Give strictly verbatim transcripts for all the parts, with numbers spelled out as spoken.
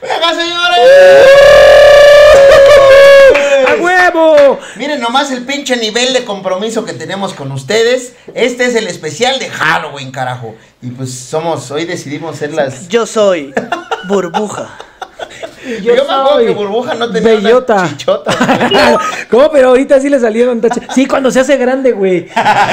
¡Venga, señores! ¡A huevo! Miren nomás el pinche nivel de compromiso que tenemos con ustedes. Este es el especial de Halloween, carajo. Y pues somos, hoy decidimos ser las... Yo soy Burbuja. Yo, Yo me acuerdo que Burbuja no tenía bellota. Unas chichotas. ¿Cómo? Pero ahorita sí le salieron taches. Sí, cuando se hace grande, güey.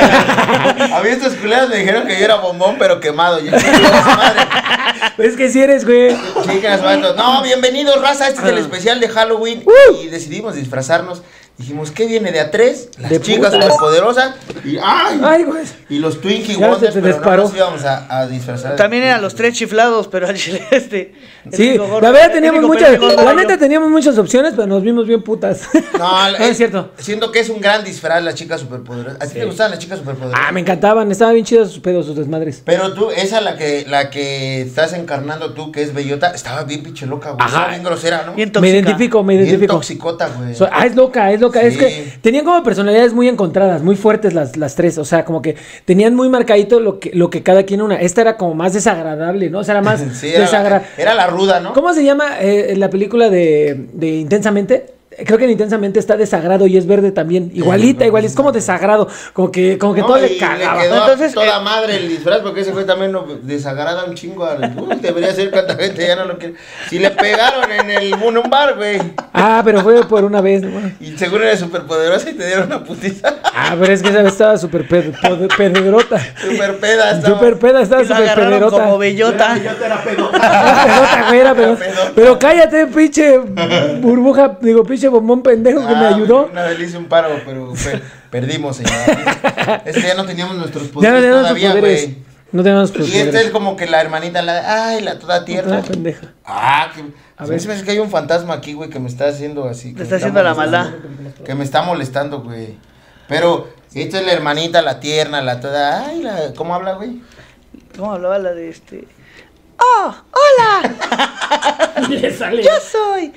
A mí estos culeros me dijeron que yo era bombón, pero quemado. Yo, madre. Es que si eres, güey. Chicas, vatos. No, bienvenidos, raza. Este es el especial de Halloween. Uh. Y decidimos disfrazarnos. Dijimos, ¿qué viene de a tres? Las De chicas putas. superpoderosas. Y ¡ay! Ay, güey. Y los Twinkie Ya Wonders, se te pero disparó. no nos íbamos a, a disfrazar. También eran los tres chiflados, pero al chile este. el Sí, único gordo- la verdad el teníamos único muchas, pendejo la era neta yo. teníamos muchas opciones, pero nos vimos bien putas. No, No, es cierto. Siento que es un gran disfraz las chicas superpoderosas. ¿A ti te gustaban las chicas superpoderosas? Ah, me encantaban, estaban bien chidos sus pedos, sus desmadres. Pero tú, esa la que la que estás encarnando tú, que es bellota, estaba bien pinche loca, güey. Ajá. Estaba bien grosera, ¿no? Bien Me tóxica. identifico, me Bien identifico. toxicota, güey. So- ah, es loca, es loca. Sí. Es que tenían como personalidades muy encontradas, muy fuertes las, las tres. O sea, como que tenían muy marcadito lo que, lo que cada quien una. Esta era como más desagradable, ¿no? O sea, era más Sí, era, desagradable. la, era la ruda, ¿no? ¿Cómo se llama eh, la película de, de Intensamente? Creo que en Intensamente está Desagrado y es verde también. Igualita, igual. Es como desagrado. Como que, como que No, todo y le cagaba. quedó Entonces, a toda eh, madre el disfraz porque ese fue también no, desagrada un chingo. Al, uh, debería ser cuánta gente ya no lo quiere. Si le pegaron en el en un bar, güey. Ah, pero fue por una vez, ¿no? Y seguro eres superpoderosa y te dieron una putiza. Ah, pero es que esa vez estaba súper ped- pod- pedrota. Super peda. estaba. Súper peda, estaba Y lo súper agarraron pederota. como bellota. Yo te era pedota. Era pedota, güey, era pedota. pedota. Pero cállate, pinche burbuja, digo, pinche bombón pendejo que me Ah, ayudó. Una vez le hice un paro, pero per- perdimos, señor. Es que ya no teníamos nuestros Ya poderes no teníamos todavía, poderes. güey. No teníamos Y esta poderes. es como que la hermanita, la de, ay, la toda tierna. Otra pendeja. Ah, que. A A ver. ver, me hace que hay un fantasma aquí, güey, que me está haciendo así. que Te me está haciendo la molestando. maldad. Que me está molestando, güey. Pero esta es la hermanita, la tierna, la toda. Ay, la. ¿Cómo habla, güey? ¿Cómo hablaba la de este? ¡Oh! ¡Hola! Le sale. ¡Yo soy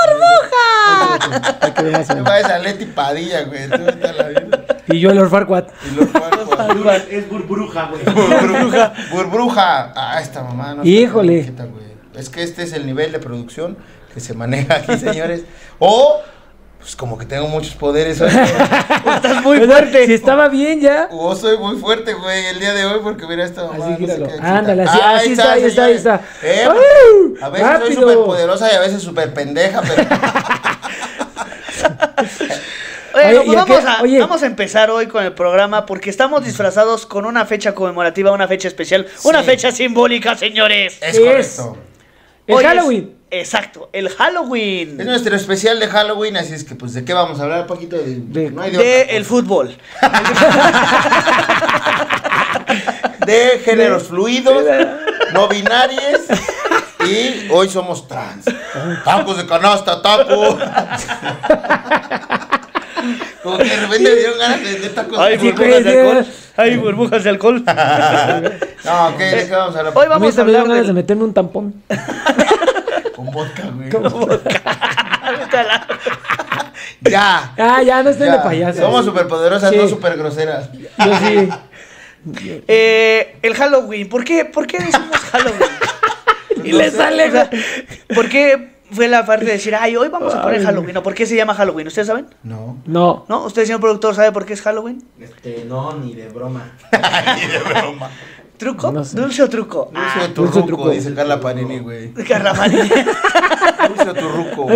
Burbuja! Hay que ver más o Me menos. parece a Leti Padilla, güey. Tú vete a la vida. Y yo el Orfarquat. Y los Farquaad. Es burbuja, güey. Burbuja. Burbuja. Ah, esta mamá no está Híjole. tan quieta, güey. Es que este es el nivel de producción que se maneja aquí, señores. O, pues como que tengo muchos poderes hoy. Estás muy O sea, fuerte. Si estaba bien ya. O soy muy fuerte, güey, el día de hoy porque mira esta mamá. Así no sé gíralo. qué excita. Ándale, así, Ah, así está, ahí está, ahí señores. está. Eh, ¡Au! a veces soy ¡Rápido! súper poderosa y a veces súper pendeja, pero... Oye, Oye, pues ¿y a vamos, qué? a, Oye. vamos a empezar hoy con el programa porque estamos disfrazados con una fecha conmemorativa, una fecha especial, una Sí. fecha simbólica, señores. Es Es- correcto. El Hoy es- Halloween. exacto, el Halloween. Es nuestro especial de Halloween, así es que, pues, ¿de qué vamos a hablar? Un poquito de... De- no hay de, De otra el cosa. fútbol. De géneros fluidos, no binarios y hoy somos trans. Tacos de canasta, taco. Como que de repente me dieron ganas de vender tacos. Hay Sí, burbujas de güey, alcohol. Hay burbujas de alcohol. No, ¿qué? ¿De qué vamos a hablar? Hoy A mí vamos a esta me dio hablar ganas de del... meterme un tampón. Con vodka, güey. Vete a la- Ya. Ah, ya, no estén ya. de payasos. Somos superpoderosas, Sí. no super groseras. Yo sí. Eh, el Halloween. ¿Por qué, ¿Por qué decimos Halloween? Y le sale, O sea, ¿por qué fue la parte de decir, ay, hoy vamos a poner Ay. Halloween? ¿O por qué se llama Halloween? ¿Ustedes saben? No. No. ¿No? ¿Usted, señor productor, sabe por qué es Halloween? Este, no, ni de broma. Ay, de broma. ¿Truco? No sé. ¿Dulce o truco? Dulce o dulce turruco, truco. dice Carla Panini, güey. Carramani. Dulce o turruco.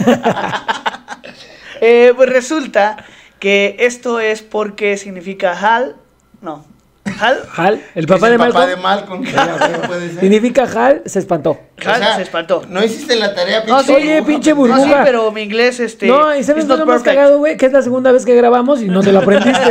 eh, pues resulta que esto es porque significa Hal. No. Hal. Hal, el papá Es de el papá Malcolm. de Malcolm. que no puede ser. Significa Hal, se espantó. Hal O sea, se espantó. No hiciste la tarea, No, pinche sí. Oye, pinche No, sí, burbuja. pero mi inglés, este. No, y sabes is qué es not lo más perfect. cagado, güey, que es la segunda vez que grabamos y no te lo aprendiste.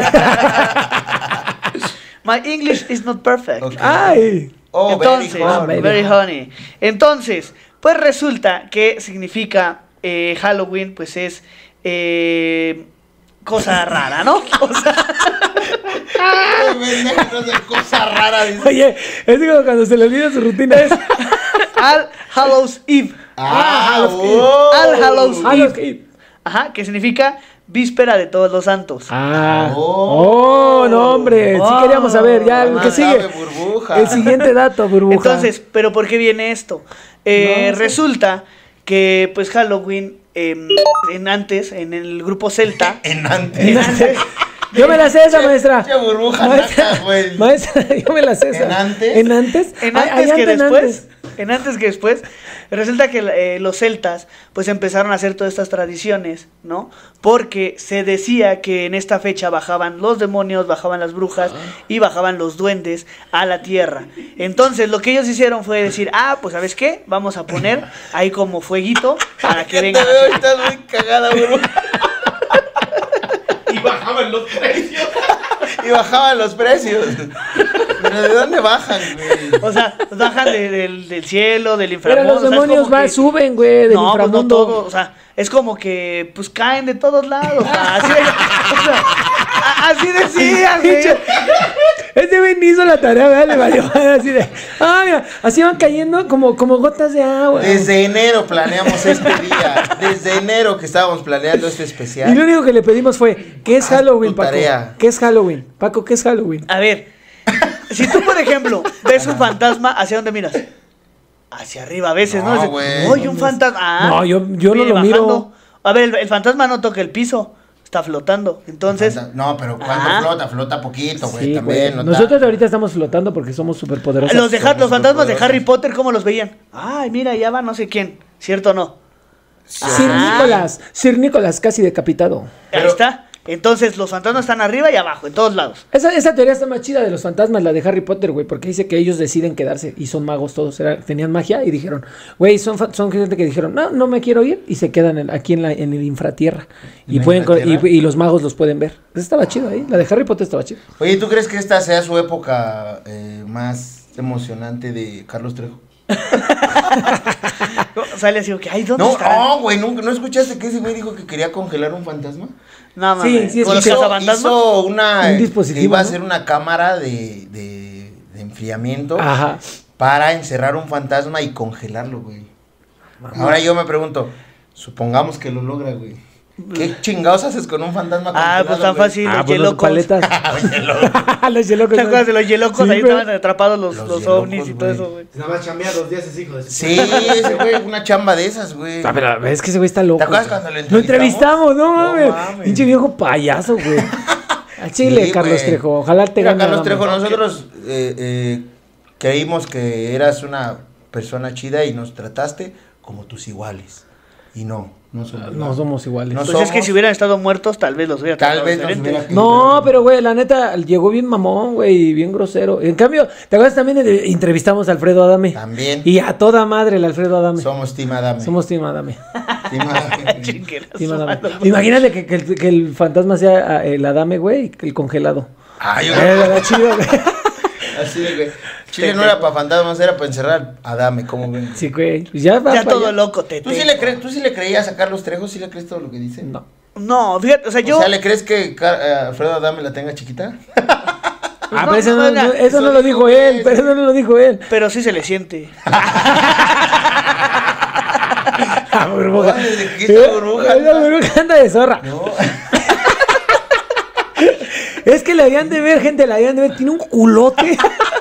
My English is not perfect. Ok. Ay. Oh, Entonces, very hot. baby. very honey. Entonces, pues resulta que significa eh, Halloween, pues es eh, cosa rara, ¿no? O sea, Ay, pendejo, no sé, cosa rara. Dice. Oye, es como cuando se le olvida su rutina. Es All Hallows Eve. Ah, Hallows oh. All Hallows Ah, los Eve. que- Ajá, que significa víspera de todos los santos. Ah. Oh. Oh, no, hombre. Sí Oh. queríamos saber. Ya, el Más que sigue. sabe, burbuja. El siguiente dato, burbuja. Entonces, ¿pero por qué viene esto? Eh, No sé. resulta que pues Halloween eh, en antes, en el grupo celta, En antes. en antes, Yo me la sé esa, maestra. Qué burbuja Maestra, naca, güey. maestra, yo me la sé esa. ¿En antes? En antes. en Ay, antes ay, que en después, antes. en antes que después, resulta que eh, los celtas pues empezaron a hacer todas estas tradiciones, ¿no? Porque se decía que en esta fecha bajaban los demonios, bajaban las brujas y bajaban los duendes a la tierra. Entonces lo que ellos hicieron fue decir, ah, pues ¿sabes qué? Vamos a poner ahí como fueguito para que ¿Qué te vengan. veo? Estás muy cagada, burbuja. Y bajaban los precios. Y bajaban los precios. ¿Pero de dónde bajan, güey? O sea, bajan de- del, del cielo, del Pero inframundo. los o sea, es demonios como va, que- suben, güey, del No, pues no inframundo. todo, o sea, es como que pues caen de todos lados, o sea, así, o sea, a- así decían, güey. Ese güey ni hizo la tarea, ¿verdad? Le valió así de. Ah, mira, así van cayendo como, como gotas de agua. Desde enero planeamos este día. Desde enero que estábamos planeando este Y lo especial. único que le pedimos fue, ¿qué es Haz Halloween, tu Paco? tarea. ¿Qué es Halloween? Paco, ¿qué es Halloween? A ver, si tú, por ejemplo, ves un fantasma, ¿hacia dónde miras? Hacia arriba a veces, ¿no? No, Dices, güey. Oye, un fantasma. Ah, No, yo- yo no viene lo miro. A ver, el, el fantasma no toca el piso, está flotando. Entonces, No, pero cuando Ah. flota, flota poquito, güey. Sí, también. güey. no Nosotros ta- ahorita estamos flotando porque somos súper poderosos. los, de, Ha- los fantasmas de superpoderosos. Harry Potter, ¿cómo los veían? Ay, mira, ya va no sé quién, ¿cierto o no? Sir Ah. Nicolás, Sir Nicolás casi decapitado. Ahí Pero- está. Entonces, los fantasmas están arriba y abajo, en todos lados. Esa, esa teoría está más chida de los fantasmas, la de Harry Potter, güey, porque dice que ellos deciden quedarse y son magos todos, era- tenían magia y dijeron, güey, son, fa- son gente que dijeron, no, no me quiero ir y se quedan en- aquí en, la, en el infratierra y, ¿En la pueden, co- y, infratierra? y los magos los pueden ver. Esa estaba chido ahí, la de Harry Potter estaba chida. Oye, ¿tú crees que esta sea su época eh, más emocionante de Carlos Trejo? Sale así, que, ay, ¿dónde No, estará? no, güey, ¿no, ¿no escuchaste que ese güey dijo que quería congelar un fantasma? No, Sí, mames. sí, ¿Con los escuché. Hizo, cazafantasmas? hizo una... Un que dispositivo, iba a ¿no? ser una cámara de, de, de enfriamiento Ajá. para encerrar un fantasma y congelarlo, güey. Ahora yo me pregunto, supongamos que lo logra, güey. ¿Qué chingados haces con un fantasma Ah, congelado, pues tan güey? fácil, Ah, los pues los yelocos. paletas. los yelocos. ¿Te acuerdas de los yelocos? Sí, Ahí güey. estaban atrapados los, Los los, yelocos, ovnis y todo güey. eso, güey. Nada más chambea dos días ese hijo de su Sí, ese güey, una chamba de esas, güey. Ah, pero es que ese güey está loco. ¿Te acuerdas güey. cuando lo Lo entrevistamos, no No mames. mames. Pinche viejo payaso, güey. Al chile, Sí, Carlos güey. Trejo. Ojalá te Mira, gane. Carlos nada Trejo, más. nosotros eh, eh, creímos que eras una persona chida y nos trataste como tus iguales. Y no, no somos. No somos iguales. No Pues somos. es que si hubieran estado muertos, tal vez los hubiera Tal tratado vez nos diferente. hubiera- No, pero güey, la neta, llegó bien mamón, güey, bien grosero. En cambio, ¿te acuerdas también de entrevistamos a Alfredo Adame? También. Y a toda madre el Alfredo Adame. Somos Team Adame. Somos Team Adame. Team Adame. Chingueras, Team Adame. malos. Imagínate que, que el, que el fantasma sea ah, el Adame, güey, y el congelado. Ay, Eh, yo- era chido, güey. así de güey. Chile no era para fantasmas, era para encerrar a Adame, ¿cómo ven? Sí, güey. Pues ya va Ya para todo allá. loco, te ¿Tú sí, le crees, ¿Tú sí le creías a Carlos Trejo? ¿Sí le crees todo lo que dice? No. No, fíjate, o sea, yo... O sea, ¿le crees que Car- eh, Alfredo Adame la tenga chiquita? Ah, no, pero eso no, no, no, no- eso eso no lo dijo dijo él, él. pero eso no lo dijo él. Pero sí se le siente. Ah, burbuja. Ay, ¿de qué esta burbuja Esa anda? burbuja anda de zorra. No. Es que la habían de ver, gente, la habían de ver. Tiene un culote.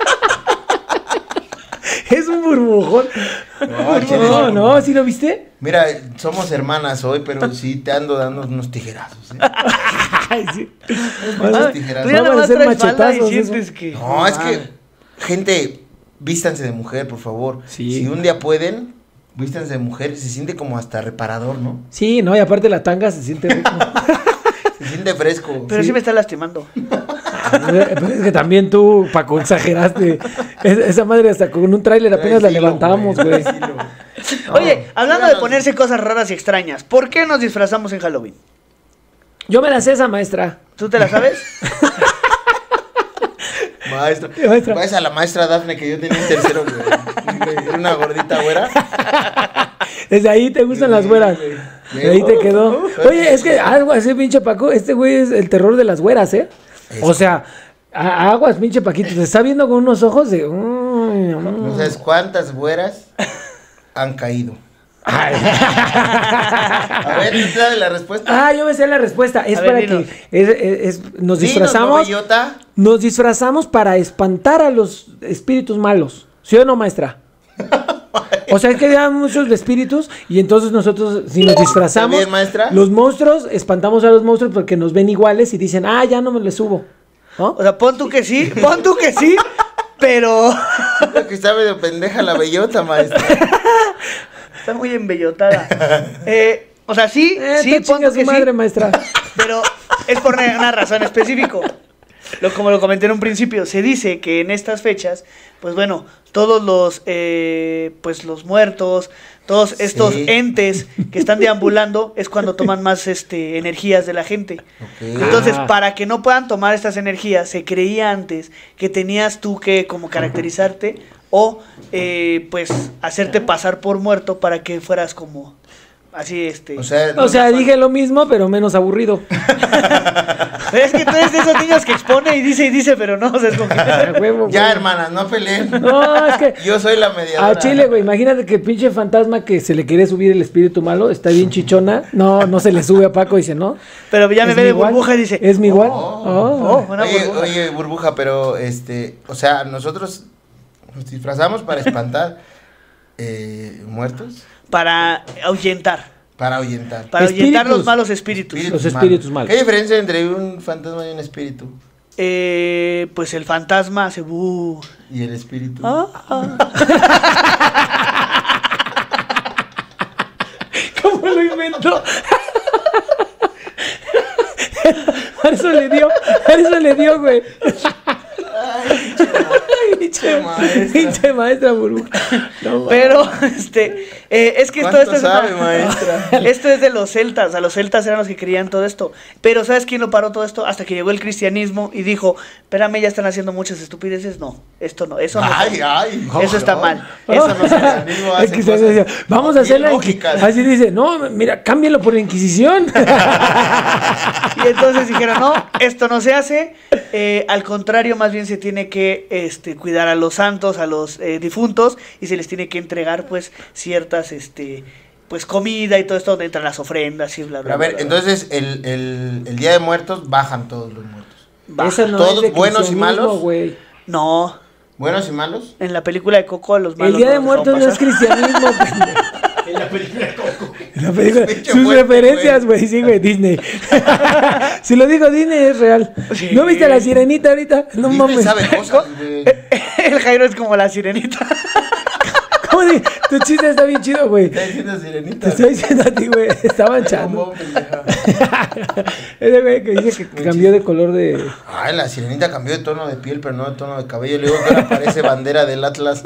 Es un burbujón. No, chile, No, no, ¿sí lo viste? Mira, somos hermanas hoy, pero sí te ando dando unos tijerazos. ¿eh? Ay, sí. Unos Ay, tijerazos. tú ya Van a nada más ser traes falda y machetazos, sientes eso. que... No, es que, gente, vístanse de mujer, por favor. Sí. Si un día pueden, vístanse de mujer. Se siente como hasta reparador, ¿no? Sí, no, y aparte la tanga se siente rico. Se siente fresco. Pero sí. me está lastimando. Pero es que también tú, Paco, exageraste. Es- esa madre hasta con un tráiler apenas la Trae filo, levantamos, güey. trae filo. Oye, hablando de síganos. ponerse cosas raras y extrañas, ¿por qué nos disfrazamos en Halloween? Yo me la sé esa maestra. ¿Tú te la sabes? Maestra. Maestra. Esa la maestra Dafne que yo tenía en tercero, güey. Era una gordita güera. Desde ahí te gustan las güeras. De ahí te quedó. Oye, es que aguas, ese pinche Paco, este güey es el terror de las güeras, ¿eh? O sea, a- aguas, pinche Paquito, te está viendo con unos ojos de... mm, mm. No sabes cuántas güeras han caído. Ay. A ver, ¿tú sabes la respuesta? Ah, yo me sé la respuesta. Es A ver, para dinos. que es- es- es- nos Dinos, disfrazamos. bellota. Nos disfrazamos para espantar a los espíritus malos. ¿Sí o no, maestra? O sea, es que había muchos espíritus y entonces nosotros, si nos disfrazamos, ¿Está bien, maestra? los monstruos, espantamos a los monstruos porque nos ven iguales y dicen, ah, ya no me le subo. ¿No? O sea, pon tú que sí, pon tú que sí, pero Creo que está medio pendeja la bellota, maestra. está muy embellotada. Eh, o sea, sí, Eh, sí, tú pon chingas tú que su madre, sí, maestra. pero es por una, una razón específica. Lo, como lo comenté en un principio, se dice que en estas fechas, pues bueno, todos los, eh, pues los muertos, todos estos Sí. entes que están deambulando, es cuando toman más este, energías de la gente. Ok. Entonces, Ah. para que no puedan tomar estas energías, se creía antes que tenías tú que como caracterizarte o eh, pues hacerte pasar por muerto para que fueras como así este. O sea, O sea, dije lo mismo, pero menos aburrido. Pero es que tú eres de esos niños que expone y dice y dice, pero no, o sea, es como que- A huevo, ya, güey. hermanas, no peleen. No, es que Yo soy la mediadora. a Chile, güey, imagínate que pinche fantasma que se le quiere subir el espíritu malo, está bien chichona. No, no se le sube a Paco, dice, ¿no? Pero ya me ¿Es ve mi de igual? burbuja y dice, ¿Es mi igual? Oh. Oh. oh, una Oye, burbuja. oye, burbuja, pero este, o sea, nosotros nos disfrazamos para espantar eh, muertos, Para ahuyentar, para ahuyentar. para ahuyentar Espíritus. los malos espíritus. Espíritus Los espíritus malos. ¿Qué diferencia entre un fantasma y un espíritu? Eh, pues el fantasma hace bu. Y el espíritu. Ah, ah. ¿Cómo lo inventó? A eso le dio, a eso le dio, güey. Ay, pinche maestra. pinche maestra burbuja. No, ma- Pero, este, eh, es que todo ¿Cuánto esto es sabe, una- maestra? Esto es de los celtas, o sea, los celtas eran los que creían todo esto. Pero ¿sabes quién lo paró todo esto? Hasta que llegó el cristianismo y dijo, espérame, ya están haciendo muchas estupideces. No, esto no, eso no. Ay, ay. Eso está no. mal. Eso no se hace. cristianismo Es hace que se cosas decía, vamos a bien hacer la lógicas. Así dice, no, mira, cámbialo por la Inquisición. Y entonces dijeron, no, esto no se hace. Eh, al contrario, más bien se tiene que este, cuidar a los santos, a los eh, difuntos, y se les tiene que entregar, pues, ciertas, este, pues, comida y todo esto donde entran las ofrendas y bla, bla, Pero a ver, bla, bla. entonces el, el, el Día de Muertos bajan todos los muertos. Va. Eso no ¿Todos es de buenos y cristianismo, malos? güey. No, ¿Buenos y malos? en la película de Coco, los malos El Día no de los Muertos no dejaron es cristianismo, pendejo. En la película de Coco. La película- Pinche sus fuerte, referencias, güey, sí, güey, Disney. Si lo digo Disney es real. Sí. ¿No viste a la sirenita ahorita? No Disney mames. sabe cosas, güey. El Jairo es como la sirenita. ¿Cómo di? Tu chiste está bien chido, güey. Está diciendo Te sirenita. estoy diciendo a ti, güey. Estaba echando. ¿Cómo, pendeja? Ese güey que dice que cambió de color de. Ay, la sirenita cambió de tono de piel, pero no de tono de cabello. Le digo que ahora parece bandera del Atlas.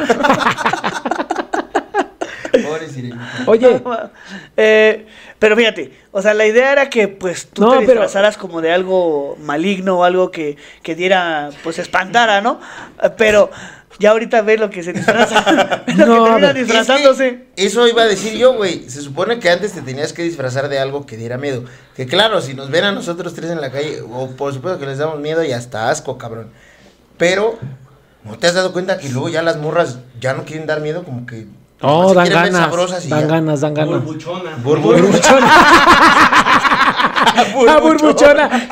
Pobre sirenita. Oye, Eh, pero fíjate, o sea, la idea era que pues tú No, te pero- disfrazaras como de algo maligno o algo que, que diera, pues espantara, ¿no? Eh, Pero ya ahorita ves lo que se disfraza, ves lo No, que termina pero- disfrazándose. Es que eso iba a decir yo, güey. Se supone que antes te tenías que disfrazar de algo que diera miedo. Que claro, si nos ven a nosotros tres en la calle, o por supuesto que les damos miedo y hasta asco, cabrón. Pero, ¿no te has dado cuenta que luego ya las morras ya no quieren dar miedo? Como que... oh, se dan quieren ver ganas. sabrosas y Dan ya. ganas, dan ganas. Burbuchona. Burbu- Burbuchona. Ah, burbuchona.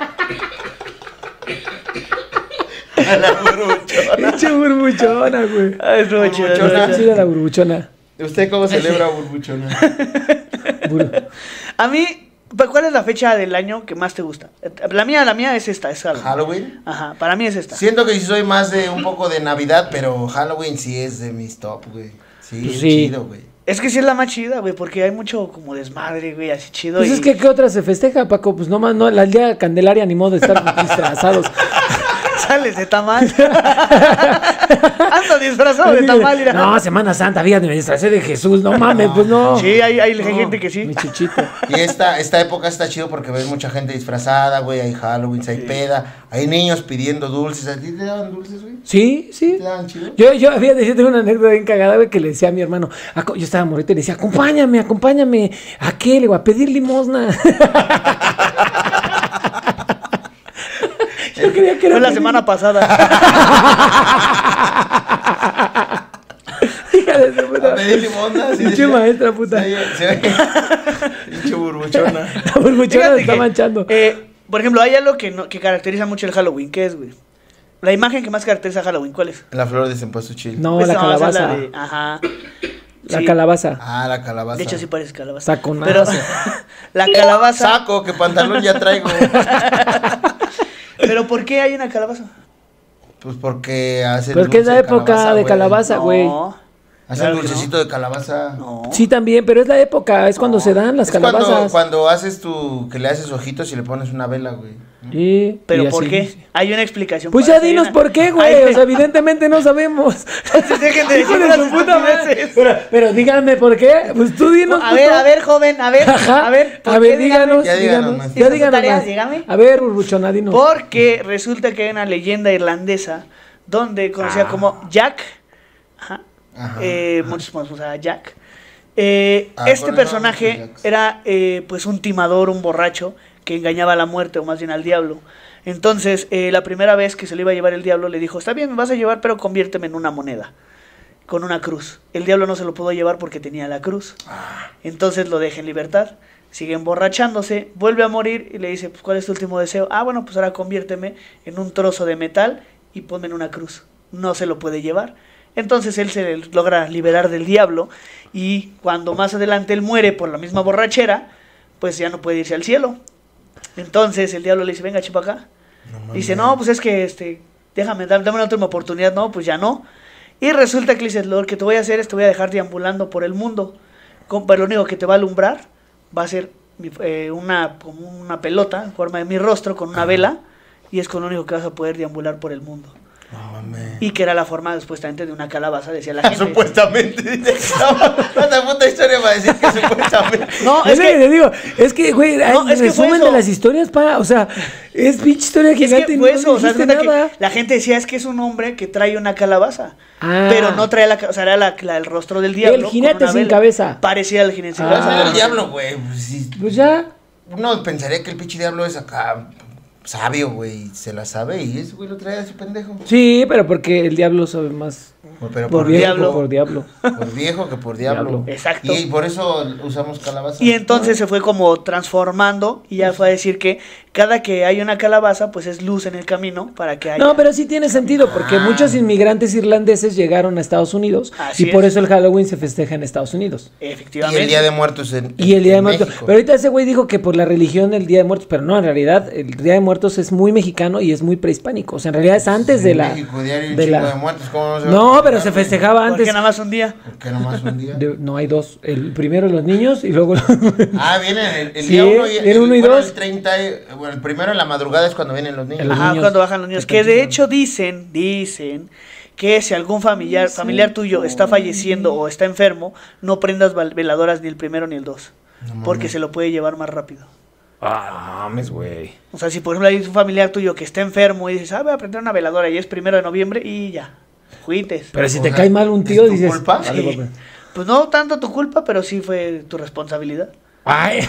La burbuchona. Pinche burbuchona, güey. Ah, es muy chido, Burbuchona. es muy Está chido. chida la burbuchona. ¿Usted cómo celebra burbuchona? Bur- A mí, pues, ¿cuál es la fecha del año que más te gusta? La mía, la mía es esta, es Halloween. ¿Halloween? Ajá, para mí es esta. Siento que sí soy más de un poco de Navidad, pero Halloween sí es de mis top, güey. Sí, Pues es sí. chido, güey. Es que sí es la más chida, güey, porque hay mucho como desmadre, güey, así chido. Pues y- es que, ¿qué otra se festeja, Paco? Pues no más, no, la día Candelaria ni modo de estar disfrazados. Sales de tamal. Ando disfrazado de tamal, mira. No, Semana Santa, fíjate, me disfracé de Jesús. No mames, pues no. Sí, hay, hay No, gente que sí. Mi chichito. Y esta, esta época está chido porque ves mucha gente disfrazada, güey. Hay Halloween, hay peda. Hay niños pidiendo dulces. ¿A ti te daban dulces, güey? Sí, sí. ¿Te daban chido? Yo, yo había yo tengo una anécdota bien cagada, güey, que le decía a mi hermano, aco- yo estaba morrito y le decía, acompáñame, acompáñame. ¿A qué? Le digo, a pedir limosna. Yo creía que era Fue la pedir- semana pasada. Hija de su puta. A pedir limosna, sí, Pinche decía. maestra, puta. Se oye- se oye. Pinche burbuchona. La burbuchona Fíjate se está que, manchando. eh, por ejemplo, hay algo que, no- que caracteriza mucho el Halloween. ¿Qué es, güey? La imagen que más caracteriza Halloween, ¿cuál es? La flor de cempasúchil. No, Pues la no, esa es calabaza. de- ajá. La Sí. calabaza. Ah, la calabaza. De hecho, sí parece calabaza. Saconazo. Pero la calabaza. Saco, que pantalón ya traigo. ¿Pero por qué hay una calabaza? Pues porque hacen Porque es la dulce época de güey. calabaza, güey. No. Hacen Claro que dulcecito de calabaza. No. Sí, también, pero es la época, es cuando No. se dan las Es cuando, calabazas. cuando haces tu, que le haces ojitos y le pones una vela, güey. Sí, ¿Pero y por así. qué? Hay una explicación. Pues para ya eso, hay dinos una- por qué, güey. Hay- O sea, evidentemente no sabemos. Dejen de Hijo decir de las su puta madre. estupideces. Pero, pero díganme por qué. Pues tú dinos. A ver, puto. a ver, joven, a ver, Ajá. a ver, ¿por a qué? ver, díganos. Ya díganos díganos. más. Ya ¿Hizo díganos su tarea? más. Dígame. A ver, Urbuchona, dinos. Porque resulta que hay una leyenda irlandesa donde conocida Ah. como Jack. Ajá. Ajá. Eh, muchos más, o sea, Jack. Eh, Ah, este con personaje esos Jacks. era eh, pues un timador, un borracho que engañaba a la muerte o más bien al diablo. Entonces, eh, la primera vez que se lo iba a llevar el diablo le dijo, está bien, me vas a llevar, pero conviérteme en una moneda, con una cruz. El diablo no se lo pudo llevar porque tenía la cruz. Entonces lo deja en libertad, sigue emborrachándose, vuelve a morir y le dice, pues, ¿cuál es tu último deseo? Ah, bueno, pues ahora conviérteme en un trozo de metal y ponme en una cruz. No se lo puede llevar. Entonces él se logra liberar del diablo y cuando más adelante él muere por la misma borrachera, pues ya no puede irse al cielo. Entonces el diablo le dice, venga, chipa acá. No Dice, mames. no, pues es que, este, déjame, dame dame una última oportunidad. No, pues ya no. Y resulta que le dice, lo que te voy a hacer es te voy a dejar deambulando por el mundo. Con- Pero lo único que te va a alumbrar va a ser mi- eh, una, como una pelota en forma de mi rostro con una vela. Y es con lo único que vas a poder deambular por el mundo. No mames. Y que era la forma, supuestamente, de una calabaza, decía la gente. Supuestamente. Esta puta historia va a decir que supuestamente. No, Es es que que... te digo, es que, güey, No, hay es que fue resumen eso. de las historias, pa, o sea, es pinche historia Es gigante que y fue no eso, o sea, dijiste haz cuenta nada. que la gente decía es que es un hombre que trae una calabaza, Ah. pero no trae la, ca- o sea, era la, la- el rostro del diablo. El con jinete una sin vela. cabeza. Parecía el jinete sin Ah. cabeza. Era pero el no. diablo, güey. Pues, sí, Pues ya. uno pensaría que el pinche diablo es acá sabio, güey. Se la sabe y ese güey lo trae a su pendejo. Sí, pero porque el diablo sabe más Por, pero por, por, viejo diablo. que por diablo. por viejo que por diablo. Diablo. Exacto. Y, por eso usamos calabaza. Y entonces se fue como transformando y ya fue a decir que cada que hay una calabaza, pues es luz en el camino para que haya... No, pero sí tiene sentido, porque Ah. muchos inmigrantes irlandeses llegaron a Estados Unidos Así y por es. eso el Halloween se festeja en Estados Unidos. Y Efectivamente. el Día de Muertos en, Y el Día de en Muertos. México. Pero ahorita ese güey dijo que por la religión el Día de Muertos, pero no, en realidad el Día de Muertos es muy mexicano y es muy prehispánico. O sea, en realidad es antes En de la. México, diario un de chingo la- de muertos. ¿Cómo no se va a No, festejar, pero se güey? festejaba ¿Por antes. qué nada más un día? ¿Por qué nomás un día? De- no hay dos. El primero los niños y luego los. Ah, vienen el, el Sí, día uno y viene el, uno y bueno, dos. el treinta, y- bueno, el primero en la madrugada es cuando vienen los niños. Los Ajá, niños. cuando bajan los niños. Está Que de chido. hecho dicen, dicen que si algún familiar, familiar tuyo está falleciendo o está enfermo, no prendas val- veladoras ni el primero ni el dos. No Porque mames. se lo puede llevar más rápido. Ah, mames, güey. O sea, si por ejemplo hay un familiar tuyo que está enfermo y dices, ah, voy a prender una veladora y es primero de noviembre y ya, juites. Pero si O te sea, cae mal un ¿es tío, tu dices. culpa? "Vale, Sí. papá". Pues no tanto tu culpa, pero sí fue tu responsabilidad. Ay.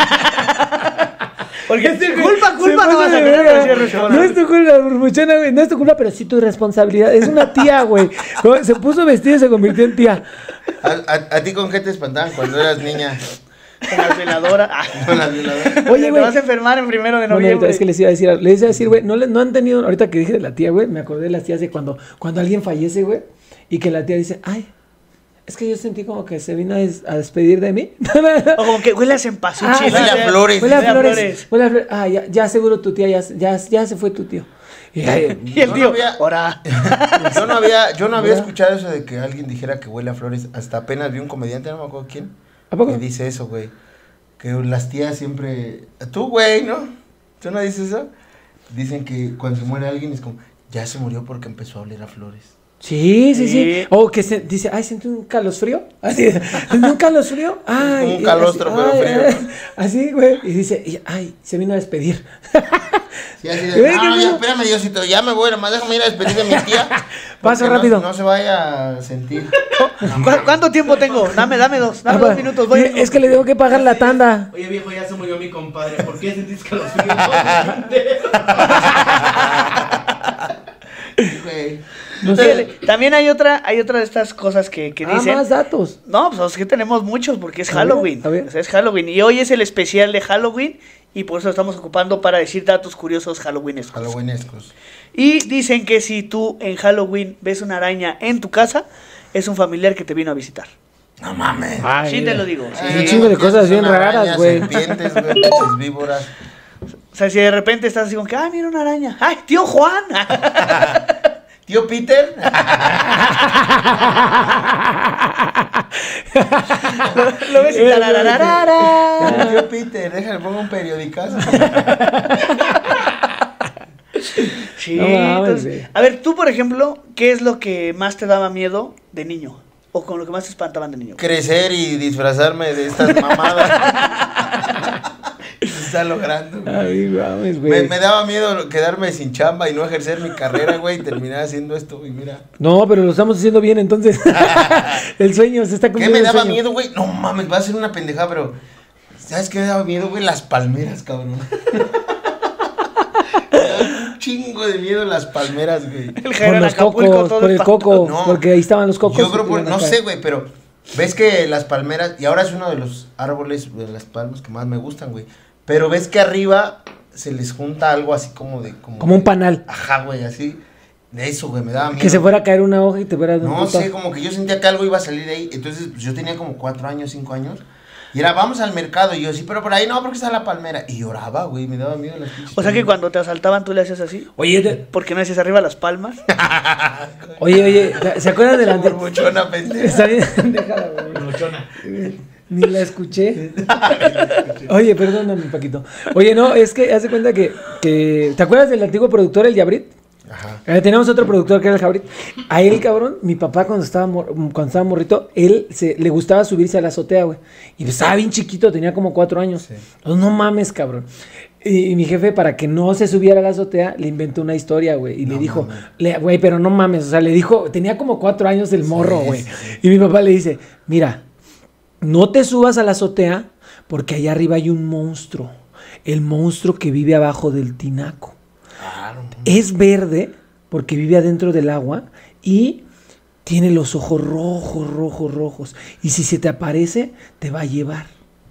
Porque Este güey culpa, se culpa no pasa vas a de tener, verga. pero sí es responsable. No es tu culpa, burbuchona, güey. No es tu culpa, pero sí tu responsabilidad. Es una tía, güey. Se puso vestida y se convirtió en tía. ¿A, a, a ti con qué te espantaban cuando eras niña? Con las veladoras. Ah. Con las veladoras. Oye, Te güey. vas a enfermar en primero de Bueno, ahorita noviembre. es que les iba a decir, les iba a decir, güey, no, le- no han tenido, ahorita que dije de la tía, güey, me acordé de las tías de cuando, cuando alguien fallece, güey, y que la tía dice, ay, es que yo sentí como que se vino a, des- a despedir de mí. O como que huele a cempasúchil. Ah, huele a ¿no? flores. Huele a Huele a flores. flores. Huele a flores. Ah, ya, ya seguro tu tía, ya, ya, ya se fue tu tío. Y, ay, Y el Yo tío, no había- ora. Yo no había, yo no había Hola. escuchado eso de que alguien dijera que huele a flores. Hasta apenas vi un comediante, no me acuerdo quién. ¿A poco? Que dice eso, güey. Que las tías siempre. Tú, güey, ¿no? ¿Tú no dices eso? Dicen que cuando se muere alguien es como, ya se murió porque empezó a oler a flores. Sí, sí, sí. Sí. O que se dice, ay, sentí un calosfrío. Así, ¿sentí un calosfrío? Ay, como un y calostro, así, pero ay, frío. ay, así, güey. Y dice, y- ay, se vino a despedir. Sí, así de, Güey, no, qué no, ya, pedo. espérame, Diosito, ya me voy, nomás déjame ir a despedir de mi tía. Paso porque no- rápido. No, se vaya a sentir. ¿Cu- ¿Cuánto tiempo tengo? Dame, dame dos, dame Ah, dos minutos. Voy. es que le tengo que pagar la tanda. Oye, viejo, ya se murió mi compadre. ¿Por qué sentís calosfrío? Güey. No Fíjate, sé. también hay otra, hay otra de estas cosas que, que Ah, dicen. más datos. No, pues es que tenemos muchos porque es A ver, Halloween. a ver. O sea, es Halloween. Y hoy es el especial de Halloween y por eso lo estamos ocupando para decir datos curiosos Halloweenescos. Halloweenescos. Y dicen que si tú en Halloween ves una araña en tu casa, es un familiar que te vino a visitar. No mames. Ay, Sí te lo digo. Sí, Sí. un chingo de cosas bien Son raras, arañas, güey. serpientes, güey, pinches víboras. O sea, si de repente estás así como que, ay, mira una araña. ¡Ay, tío Juan! Tío Peter. Lo ves y tarararara. Tío Peter, déjale, pongo un periodicazo. Sí, No mames, entonces, güey. a ver, tú, por ejemplo, ¿qué es lo que más te daba miedo de niño? O con lo que más te espantaban de niño. Crecer y disfrazarme de estas mamadas. Se está logrando, güey. Ay, mames, Me, güey. me daba miedo quedarme sin chamba y no ejercer mi carrera, güey, y terminar haciendo esto, y mira. No, pero lo estamos haciendo bien, entonces. El sueño se está ¿Qué cumpliendo. me el daba sueño. miedo, güey? No mames, va a ser una pendejada, pero ¿sabes qué me daba miedo, güey? Las palmeras, cabrón. Me daba un chingo de miedo las palmeras, güey. El Por Jairo en los Acapulco, cocos, todo por el espantado. coco, No. porque ahí estaban los cocos. Yo creo, por, Iban a no caer. sé, güey, pero ves que las palmeras, y ahora es uno de los árboles de las palmas que más me gustan, güey. Pero ves que arriba se les junta algo así como de. Como, Como un panal. Ajá, güey, así. De eso, güey, me daba miedo. Que se fuera a caer una hoja y te fuera de un No puta- sé, como que yo sentía que algo iba a salir de ahí. Entonces, pues, yo tenía como cuatro años, cinco años. Y era, vamos al mercado. Y yo, sí, pero por ahí no, porque está la palmera. Y lloraba, güey, me daba miedo las pinches O sea que palmeras. cuando te asaltaban tú le hacías así. Oye, te- ¿Por qué no hacías arriba las palmas? oye, oye, ¿se acuerdan de la ante- Borbochona, pendeja. Está bien, déjala, güey. Luchona. Ni la escuché. Oye, perdóname, Paquito. Oye, no, es que haz de cuenta que, que. ¿Te acuerdas del antiguo productor, el Yabrit? Ajá. Eh, teníamos otro productor que era el Jabrit. A él, cabrón, mi papá cuando estaba, mor- cuando estaba morrito, él se, le gustaba subirse a la azotea, güey. Y pues, estaba bien chiquito, tenía como cuatro años. Sí. Entonces, no mames, cabrón. Y, y mi jefe, para que no se subiera a la azotea, le inventó una historia, güey. Y le No dijo, mames. le- güey, pero no mames. O sea, le dijo, tenía como cuatro años el morro, Sí, güey. sí, sí. Y mi papá le dice, mira, no te subas a la azotea porque allá arriba hay un monstruo. El monstruo que vive abajo del tinaco. Claro. Es verde porque vive adentro del agua y tiene los ojos rojos, rojos, rojos. Y si se te aparece, te va a llevar.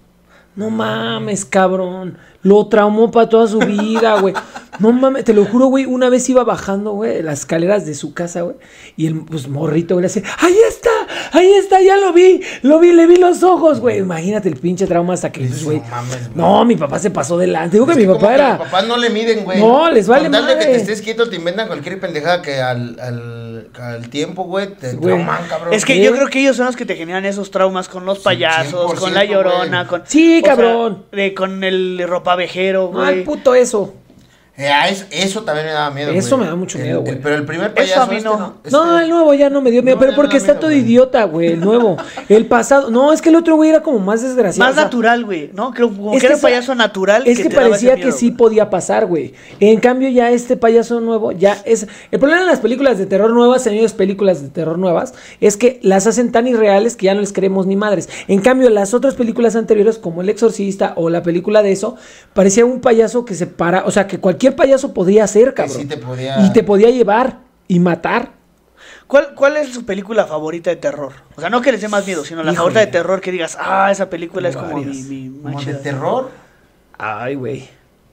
No mames, cabrón. Lo traumó para toda su vida, güey. No mames, te lo juro, güey. Una vez iba bajando, güey, las escaleras de su casa, güey. Y el pues, morrito, güey, le hace, ¡ahí está! ¡Ahí está! ¡Ya lo vi! ¡Lo vi! ¡Le vi los ojos, güey! Imagínate el pinche trauma hasta que, pues, No güey. mames, güey. No, mi papá se pasó delante. Digo que Es mi como papá que era. Los papás no le miden, güey. No, les vale Con tal de que madre. te estés quieto, te inventan cualquier pendejada que al, al, al tiempo, güey, te Güey. trauman, cabrón. Es que ¿Qué? yo creo que ellos son los que te generan esos traumas con los Sí, payasos, cien por con la ciento, llorona, güey. con. Sí, o sea, cabrón. de- con el ropavejero, No, el güey. puto eso. Eh, ah, eso, eso también me daba miedo, Eso güey. me da mucho El- miedo, el- güey. Pero el primer Eso payaso a mí este no. este- No, el nuevo ya no me dio miedo, No, pero ya porque no da está miedo, todo güey. idiota, güey, el nuevo. El pasado, no, es que el otro güey era como más desgraciado. Más o sea, natural, güey, ¿no? Creo como es que era un esa- payaso natural. Es que, te daba parecía ese que miedo, sí güey. podía pasar, güey. En cambio, ya este payaso nuevo, ya es. El problema de las películas de terror nuevas, señores, películas de terror nuevas, es que las hacen tan irreales que ya no les creemos ni madres. En cambio, las otras películas anteriores, como El Exorcista o la película de eso, parecía un payaso que se para. O sea, que cualquier payaso podría ser, Que cabrón. sí te podía... Y te podía llevar y matar. ¿Cuál, ¿Cuál es su película favorita de terror? O sea, no que les dé más miedo, sino la Híjole. favorita de terror que digas, ah, esa película es como mi, Varias. mi más Como de chida". terror. Ay, güey.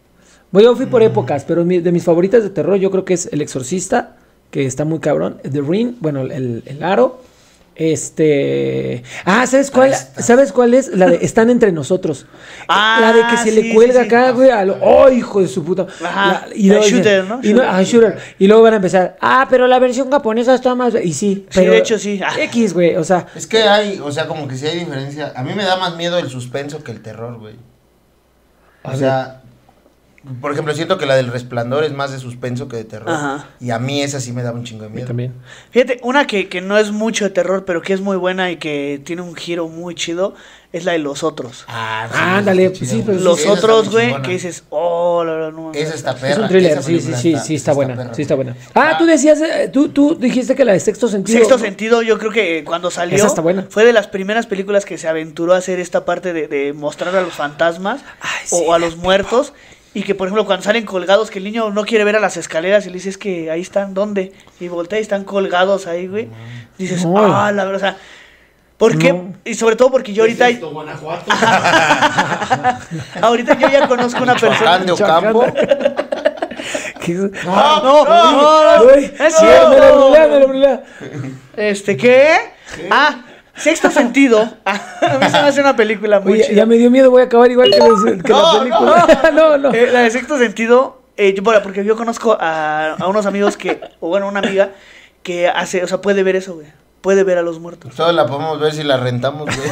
Voy a fui por épocas, pero mi- de mis favoritas de terror yo creo que es El Exorcista, que está muy cabrón. The Ring, bueno, el, el aro. Este. Ah, ¿sabes cuál? Esta. ¿Sabes cuál es? La de Están entre nosotros. Ah, la de que se sí, le cuelga sí, sí. acá, güey, a lo. ¡Oh, hijo de su puta! Ajá, La- y la luego dicen- shooter, ¿no? Y, no, ajá, shooter. Y luego van a empezar. Ah, pero la versión japonesa está más. Y sí, Sí, pero. de hecho, sí. Ah. X, güey. O sea. Es que hay, o sea, como que sí hay diferencia. A mí me da más miedo el suspenso que el terror, güey. A O ver. sea, por ejemplo, siento que la del Resplandor es más de suspenso que de terror. Ajá. Y a mí esa sí me daba un chingo de a mí miedo. también. Fíjate, una que, que no es mucho de terror, pero que es muy buena y que tiene un giro muy chido, es la de Los Otros. Ah, Ándale, está pues chida, sí, pero güey. Los Esa está Otros, muy güey, chingona. que dices, oh, la verdad, no. Esa está perra. Es un thriller, esa sí, sí, película sí, sí, está buena, perra, sí está güey. buena. Ah, tú decías, eh, tú, tú dijiste que la de Sexto Sentido. Sexto Sentido, yo creo que cuando salió Esa está buena. fue de las primeras películas que se aventuró a hacer esta parte de, de mostrar a los fantasmas Ay, o sí, a los muertos. Y que, por ejemplo, cuando salen colgados, que el niño no quiere ver a las escaleras y le dices que ahí están, ¿dónde? Y voltea y están colgados ahí, güey. Dices, No. ah, la verdad, o sea, ¿por qué? No. Y sobre todo porque yo ¿Qué ahorita, es esto, Guanajuato? ahorita yo ya conozco una Michoacán de persona. Ocampo. ¿Qué es? No, no, no, no, Güey, es sí, me la cierto. brulea, me la brulea. Este, ¿qué? Ah, Sexto Sentido, a mí se me hace una película muy Oye, chida. ya me dio miedo, voy a acabar igual que, los- que No, la película. No, no. Eh, la de Sexto Sentido, eh, yo- bueno, porque yo conozco a, a unos amigos que, o bueno, una amiga que hace, o sea, puede ver eso, güey. Puede ver a los muertos. Todos la podemos ver si la rentamos, güey.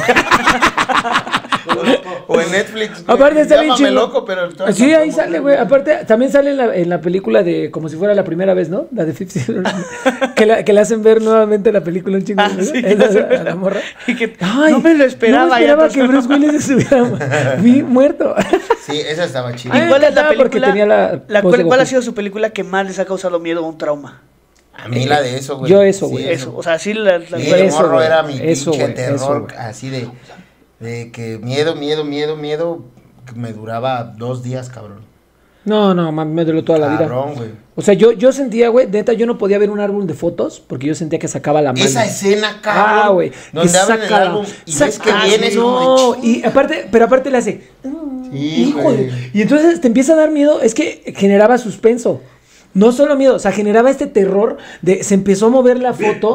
o, o en Netflix. güey. Aparte está bien Llámame chido. loco, pero todas Sí, la ahí podemos sale, ver, güey. Aparte, también sale en la, en la película de como si fuera la primera vez, ¿no? La de Fifty que, la, que le hacen ver nuevamente la película un chingo. Ah, ¿no? sí, Esa- a la morra. Y que Ay, no me lo esperaba. No me ya esperaba no- que Bruce Willis estuviera vi- muerto. Sí, esa estaba chida. Ay, ¿Y cuál es la encantaba porque película? tenía la la voz cuál, de ¿Cuál ha Goku. sido su película que más les ha causado miedo o un trauma? A mí la de eso, güey. Yo eso, güey. Eso, o sea, sí, la, la- Sí, Eso, el morro güey. era mi Eso, pinche güey, terror, eso, güey. así de, de que miedo, miedo, miedo, miedo, que me duraba dos días, cabrón. No, no, mami, me duró toda la vida. Cabrón, güey. O sea, yo, yo sentía, güey, neta, yo no podía ver un álbum de fotos porque yo sentía que sacaba la mano. Esa escena, cabrón. Ah, güey. Donde que abren el saca la- álbum y saca- ves que Ah, viene es no, como de y aparte, pero aparte le hace. Sí, Hijo güey. de- Y entonces te empieza a dar miedo, es que generaba suspenso. No solo miedo, o sea, generaba este terror de se empezó a mover la foto.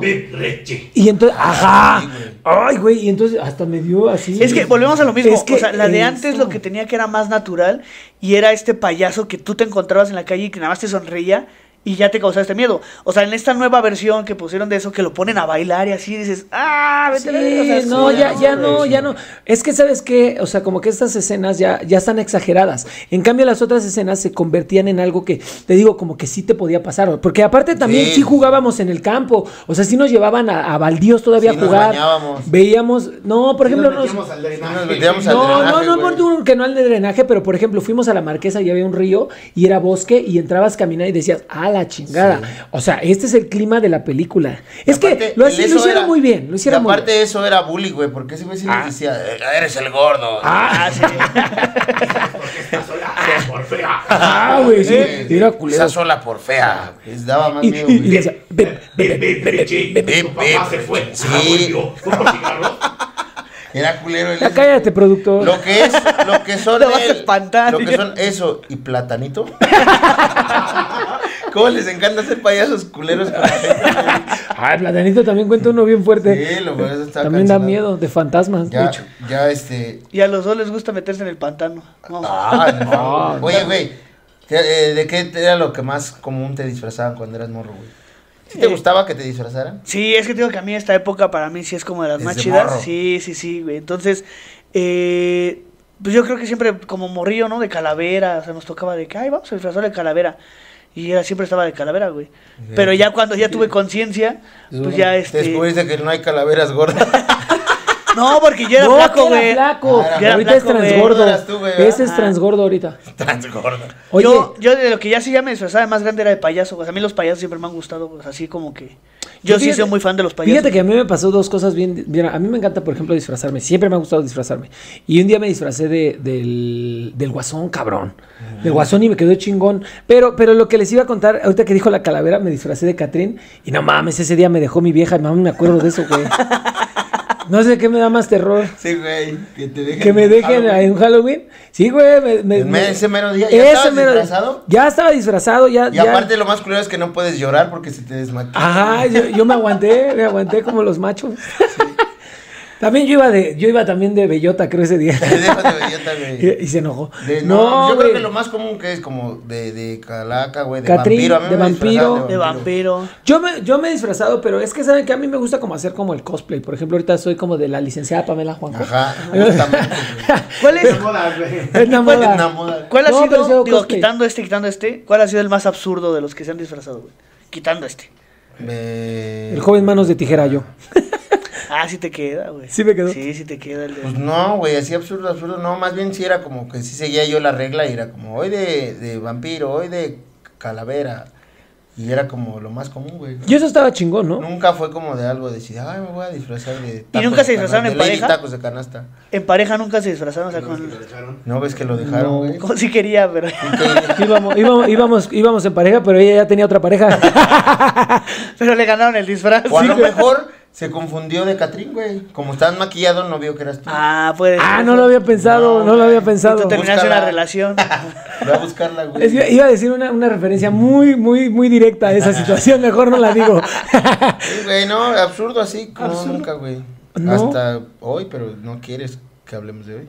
Y entonces, ajá. Sí, güey. Ay, güey, y entonces hasta me dio así. Es que volvemos a lo mismo. Es que o sea, la de eso. antes lo que tenía que era más natural y era este payaso que tú te encontrabas en la calle y que nada más te sonreía y ya te causaba este miedo. O sea, en esta nueva versión que pusieron de eso, que lo ponen a bailar y así dices, ah, vete a la verga", o sea, Sí, no, sí, ya, ya güey, no, sí. ya no. Es que, ¿sabes qué? O sea, como que estas escenas ya, ya están exageradas. En cambio, las otras escenas se convertían en algo que, te digo, como que sí te podía pasar. Porque aparte también sí, Sí. jugábamos en el campo. O sea, sí nos llevaban a, a baldíos todavía Sí, a nos jugar. bañábamos. Veíamos, no, por ejemplo, nos nos... metíamos al drenaje. Nos metíamos al No, no, drenaje, no, güey. por tu- que no al de drenaje, pero por ejemplo, fuimos a la Marquesa y había un río y era bosque y entrabas a caminar y decías, ah, la chingada. Sí. O sea, este es el clima de la película. Es Aparte, que lo, hace- el lo eso hicieron era- muy bien, lo hicieron y muy aparte bien. eso era bully, güey, porque ese güey sí Ah. les decía, "Eh, eres el gordo. Ah, sí. Porque está sola por fea. Ah, güey, sí. Sí, Era esa culero. sola por fea. Les daba más Y, miedo, y- y güey. le decía, "Ve, ve, ve, Ve, ve, che, ve, tu ve, papá se fue. sí. Ah, volvió. ¿Unos cigarros? Era culero el Ya ese. cállate, productor. Lo que es, lo que son Te vas a el- espantar. lo que son eso y platanito. ¿Cómo les encanta hacer payasos culeros con la gente, güey? Ah, el platanito también cuenta uno bien fuerte. Sí, lo por eso está También da cancelado. miedo de fantasmas. de Ya, hecho. ya este. Y a los dos les gusta meterse en el pantano. No. Ah, no. Ah, Oye, güey, ¿te- eh, ¿de qué era lo que más común te disfrazaban cuando eras morro, güey? ¿Sí te Eh, gustaba que te disfrazaran? Sí, es que te digo que a mí esta época para mí sí es como de las más Desde chidas. morro. Sí, sí, sí, güey. Entonces, eh, pues yo creo que siempre como morrillo, ¿no? De calavera, o sea, nos tocaba de que, ay, vamos a disfrazar de calavera. Y era, siempre estaba de calavera, güey. Pero ya cuando ya tuve conciencia, pues ya Te este... descubriste que no hay calaveras gordas. No, porque yo era No, flaco, que era güey. flaco. Ah, era ahorita flaco, es güey. transgordo. Eras tú, güey, ¿verdad? Ese es Ajá. transgordo ahorita. Transgorda. Oye, Yo, yo de lo que ya sí ya me disfrazaba de más grande era de payaso. Pues a mí los payasos siempre me han gustado, pues así como que... Yo sí fíjate- soy muy fan de los payasos. Fíjate que a mí me pasó dos cosas bien, bien. A mí me encanta, por ejemplo, disfrazarme. Siempre me ha gustado disfrazarme. Y un día me disfracé de, del, del guasón, cabrón. Del guasón y me quedó chingón. Pero, pero lo que les iba a contar, ahorita que dijo la calavera, me disfracé de Catrín. Y no mames, ese día me dejó mi vieja. Mamá, me acuerdo de eso, güey. No sé qué me da más terror. Sí, güey. Que te dejen. Que me dejen Halloween. en Halloween. Sí, güey. Me, me- El me- me- ese mero día, ¿ya ese estabas mero- disfrazado? Ya estaba disfrazado, ya. Y ya- aparte lo más culero es que no puedes llorar porque se te desmaquilla. Ajá, yo, yo me aguanté, me aguanté como los machos. También yo iba de, yo iba también de bellota, creo, ese día. Te dejas de bellota, güey. Y, y se enojó. De- no, yo creo güey. que lo más común que es como de, de calaca, güey, de Catrín, vampiro. A mí de me disfrazaban vampiro. De vampiro. Yo me, yo me he disfrazado, pero es que saben que a mí me gusta como hacer como el cosplay. Por ejemplo, ahorita soy como de la licenciada Pamela Juanjo. Ajá, justamente, güey. ¿Cuál es, Es moda, güey. Es la ¿Cuál- moda. Una moda. ¿Cuál ha No, pero sí sido, hago digo, cosplay. quitando este, quitando este, cuál ha sido el más absurdo de los que se han disfrazado, güey? Quitando este. Eh, El joven manos de tijera yo. Ah, sí te queda, güey. Sí me quedó. Sí, sí te queda el de... Pues no, güey, así absurdo, absurdo. No, más bien sí era como que sí seguía yo la regla y era como hoy de, de vampiro, hoy de calavera. Y era como lo más común, güey. Y eso estaba chingón, ¿no? Nunca fue como de algo de decir, ay, me voy a disfrazar de. ¿Y nunca se de disfrazaron canasta, en de Lady pareja? Tacos de canasta. En pareja nunca se disfrazaron, o sea, Lo con... dejaron. No ves que lo dejaron, No. güey. Como sí quería, pero... Íbamos, íbamos, íbamos, íbamos en pareja, pero ella ya tenía otra pareja. pero le ganaron el disfraz. O a Sí, lo güey. mejor se confundió de Catrín, güey. Como estabas maquillado, no vio que eras tú. Ah, puede ser. Ah, no lo había pensado, no, No, lo había güey. pensado. Tú terminaste Búscala. una relación. Ve a buscarla, güey. Es que iba a decir una, una referencia muy, muy, muy directa a esa situación, mejor no la digo. Sí, güey, no, absurdo así, como Absurdo. nunca, güey. No. Hasta hoy, pero no quieres que hablemos de hoy.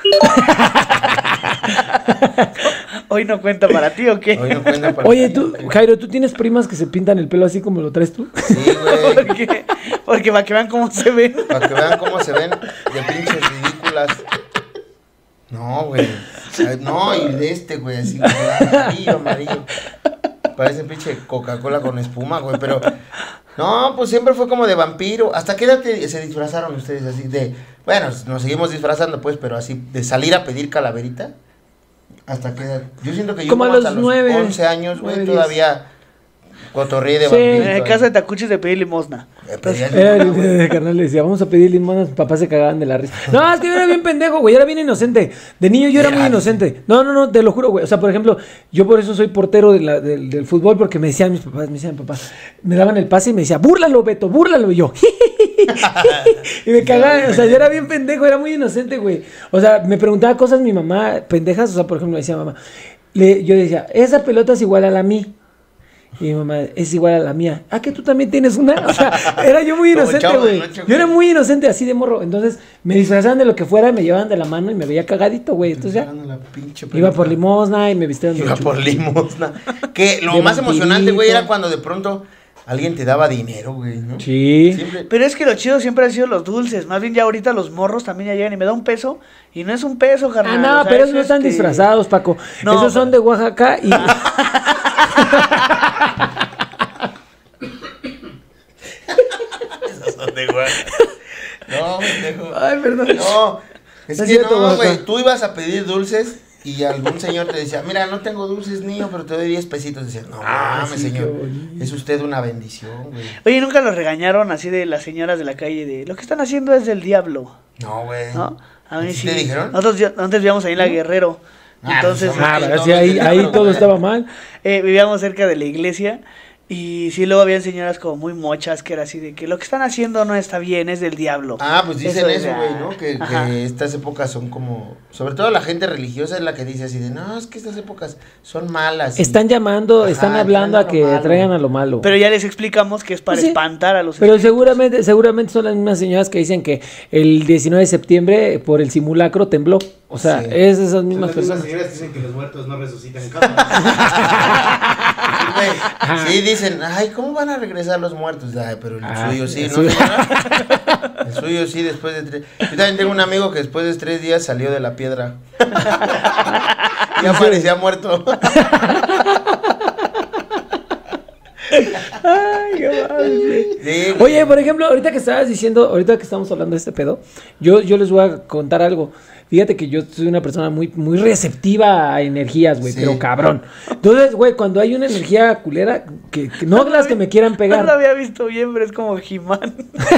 ¿Hoy no cuenta para ti o qué? Hoy no cuenta para Oye, ti. tú, Jairo, ¿tú tienes primas que se pintan el pelo así como lo traes tú? Sí, güey. ¿Por qué? Porque para que vean cómo se ven. Para que vean cómo se ven de pinches ridículas. No, güey. Ay, no, y de este, güey, así, güey, amarillo, amarillo. Parece pinche Coca-Cola con espuma, güey, pero... No, pues siempre fue como de vampiro. ¿Hasta qué edad te- se disfrazaron ustedes así de... Bueno, nos seguimos disfrazando, pues, pero así, de salir a pedir calaverita? ¿Hasta qué edad? Yo siento que yo Como a los hasta nueve, once años, güey, nueve, diez. todavía cotorreé de Sí. vampiro. En el caso de Tacuchis de pedir limosna. Eh, pedía Era el limón, güey. de carnal le decía, vamos a pedir limonas, papás se cagaban de la risa. No, es que yo era bien pendejo, güey, era bien inocente. De niño yo era muy Era, inocente. No, no, no, te lo juro, güey. O sea, por ejemplo, yo por eso soy portero de la- del, del fútbol, porque me decían mis papás, me decían papás, me daban el pase y me decía, búrlalo, Beto, búrlalo. Y yo, y me cagaban, o sea, yo era bien pendejo, era muy inocente, güey. O sea, me preguntaba cosas mi mamá, pendejas, o sea, por ejemplo, me decía mamá, le, yo decía, esa pelota es igual a la mía. Y mi mamá, es igual a la mía. Ah, que tú también tienes una. O sea, era yo muy Como inocente, Chavo del güey. Ocho, Yo era güey. muy inocente, así de morro. Entonces, me disfrazaban de lo que fuera, me llevaban de la mano y me veía cagadito, güey. Entonces ya, La pinche iba por película. limosna y me vistieron de Iba chulo. por limosna. Que lo De más emocionante, vampirito. güey, era cuando de pronto alguien te daba dinero, güey, ¿no? Sí. Siempre- Pero es que lo chido siempre han sido los dulces. Más bien ya ahorita los morros también ya llegan y me da un peso. Y no es un peso, Ah, carnal. no, o sea, pero es esos no están este- disfrazados, Paco. No, Esos son de pero- Oaxaca y... Esos son de guay. No, pendejo. Ay, perdón. No, es No es que cierto, no, Oaxaca. güey. Tú ibas a pedir dulces y algún señor te decía, mira, no tengo dulces, niño, pero te doy diez pesitos. Decía, no, Ah, mames, sí, señor. qué bonito. Es usted una bendición, güey. Oye, nunca los regañaron así de las señoras de la calle de lo que están haciendo es del diablo, No, güey. ¿no? A mí ¿Sí sí. te dijeron? Nosotros ya- antes vivíamos ahí en la Guerrero. Ah, Entonces, pues, Ah, Ok, pero no, sí, ahí, no, ahí no, todo no. estaba mal. eh, vivíamos cerca de la iglesia. Y sí, luego habían señoras como muy mochas que era así de que lo que están haciendo no está bien, es del diablo. Ah, pues dicen es eso, de- güey, ¿no? Que, Ajá. que estas épocas son como... Sobre todo la gente religiosa es la que dice así de, no, es que estas épocas son malas. y- Están llamando, Ajá, están hablando a traigan que lo malo. traigan a lo malo. Pero ya les explicamos que es para Pues sí. espantar a los Pero espíritus. seguramente, seguramente son las mismas señoras que dicen que el diecinueve de septiembre por el simulacro tembló. O sea, Sí. es esas Son mismas las mismas personas. señoras que dicen que los muertos no resucitan en casa. Güey, sí, dicen, ay, ¿cómo van a regresar los muertos? Ay, pero el Ah, suyo sí, el ¿no, suyo. señora? El suyo sí, después de tres... Yo también tengo un amigo que después de tres días salió de la piedra. Ya parecía muerto. Ay, qué madre. Sí, Oye, por ejemplo, ahorita que estabas diciendo, ahorita que estamos hablando de este pedo, yo, yo les voy a contar algo. Fíjate que yo soy una persona muy, muy receptiva a energías, güey, Sí. pero cabrón. Entonces, güey, cuando hay una energía culera, que, que no las que me quieran No lo pegar. había visto bien, pero es como He-Man.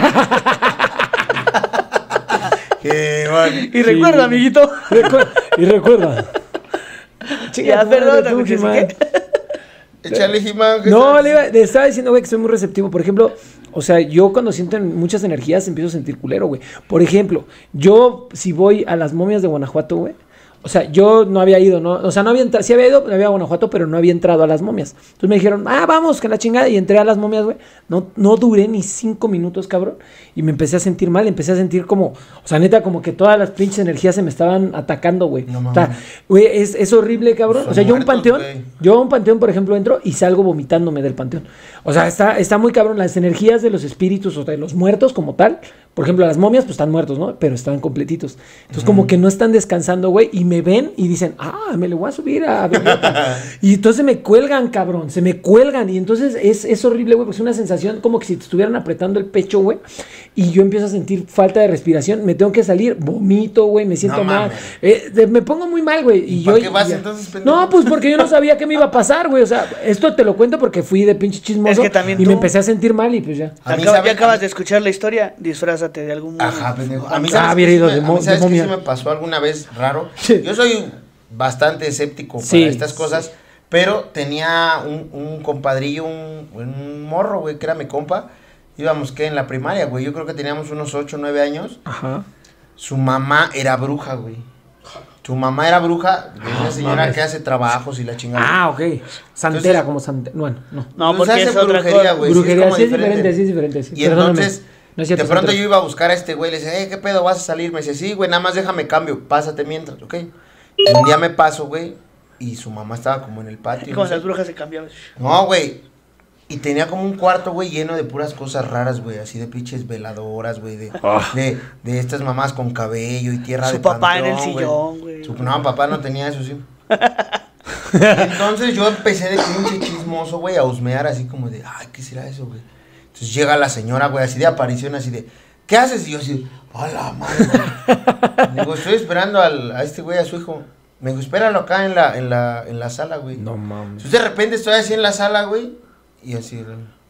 que, bueno. Y recuerda, amiguito. Recu- y recuerda. Ya, tu madre, perdóname, tú, que sí He-Man. que- Échale, He-Man. que No, sabes. le, iba- le estaba diciendo, güey, que soy muy receptivo. Por ejemplo, o sea, yo cuando siento muchas energías empiezo a sentir culero, güey. Por ejemplo, yo si voy a las momias de Guanajuato, güey. O sea, yo no había ido, ¿no? O sea, no había entrado, sí había ido, había a Guanajuato, pero no había entrado a las momias. Entonces me dijeron, ah, vamos, que la chingada. Y entré a las momias, güey. No, no duré ni cinco minutos, cabrón. Y me empecé a sentir mal, empecé a sentir como, o sea, neta, como que todas las pinches energías se me estaban atacando, güey. No o sea, mames. güey, es, es horrible, cabrón. Son O sea, yo a un muertos, panteón, güey. yo a un panteón, por ejemplo, entro y salgo vomitándome del panteón. O sea, está, está muy cabrón. Las energías de los espíritus, o de los muertos como tal. Por ejemplo, las momias, pues están muertos, ¿no? Pero están completitos. Entonces, como que no están descansando, güey. Y me ven y dicen, ah, me le voy a subir a Bellota. Y entonces me cuelgan, cabrón. Se me cuelgan. Y entonces es, es horrible, güey, porque es una sensación como que si te estuvieran apretando el pecho, güey. Y yo empiezo a sentir falta de respiración. Me tengo que salir, vomito, güey. Me siento No mal. mames. Eh, de- me pongo muy mal, güey. ¿Y Y para yo qué vas ya- entonces, pendejo? No, pues porque yo no sabía qué me iba a pasar, güey. O sea, esto te lo cuento porque fui de pinche chismoso. Es que también y tú- me empecé a sentir mal y pues ya. A mí, Acaba- ¿sabes? ya acabas de escuchar la historia, disfrázate de algún modo. Ajá, pendejo. A mí, Ah, ¿sabes hubiera qué ido sí de me- mo- a mí, ¿sabes de qué sí momia. me pasó alguna vez raro? Sí. Yo soy bastante escéptico Sí, para estas cosas, pero tenía un, un compadrillo, un, un morro, güey, que era mi compa. Íbamos, ¿qué? En la primaria, güey. Yo creo que teníamos unos ocho, nueve años. Ajá. Su mamá era bruja, güey. Su mamá era bruja, de esa señora mames. que hace trabajos y la chingada. Ah, ok. Santera Entonces- como santera. Bueno, no. No, Pues porque hace es otra brujería, cosa. güey. Brujería, como sí es diferente, sí es diferente. sí. Y Perdóname. entonces, No es cierto, de pronto son tres. yo iba a buscar a este güey, le decía, eh, ¿qué pedo? ¿Vas a salir? Me dice, sí, güey, nada más déjame cambio, pásate mientras, ¿ok? Y un día me paso, güey, y su mamá estaba como en el patio. Y no como sé. las brujas se cambiaban. No, güey. Y tenía como un cuarto, güey, lleno de puras cosas raras, güey, así de pinches veladoras, güey, de, Ah. de, de estas mamás con cabello y tierra Su de papá en el panteón, sillón, güey. Su- No, papá no tenía eso, sí. Entonces yo empecé de pinche chismoso, güey, a husmear así como de, ay, ¿qué será eso, güey? Entonces llega la señora, güey, así de aparición, así de, ¿qué haces? Y yo así, a la madre. güey". Digo, estoy esperando al, a este güey, a su hijo. Me dijo, espéralo acá en la, en la, en la sala, güey. No mames. Entonces de repente estoy así en la sala, güey, y así,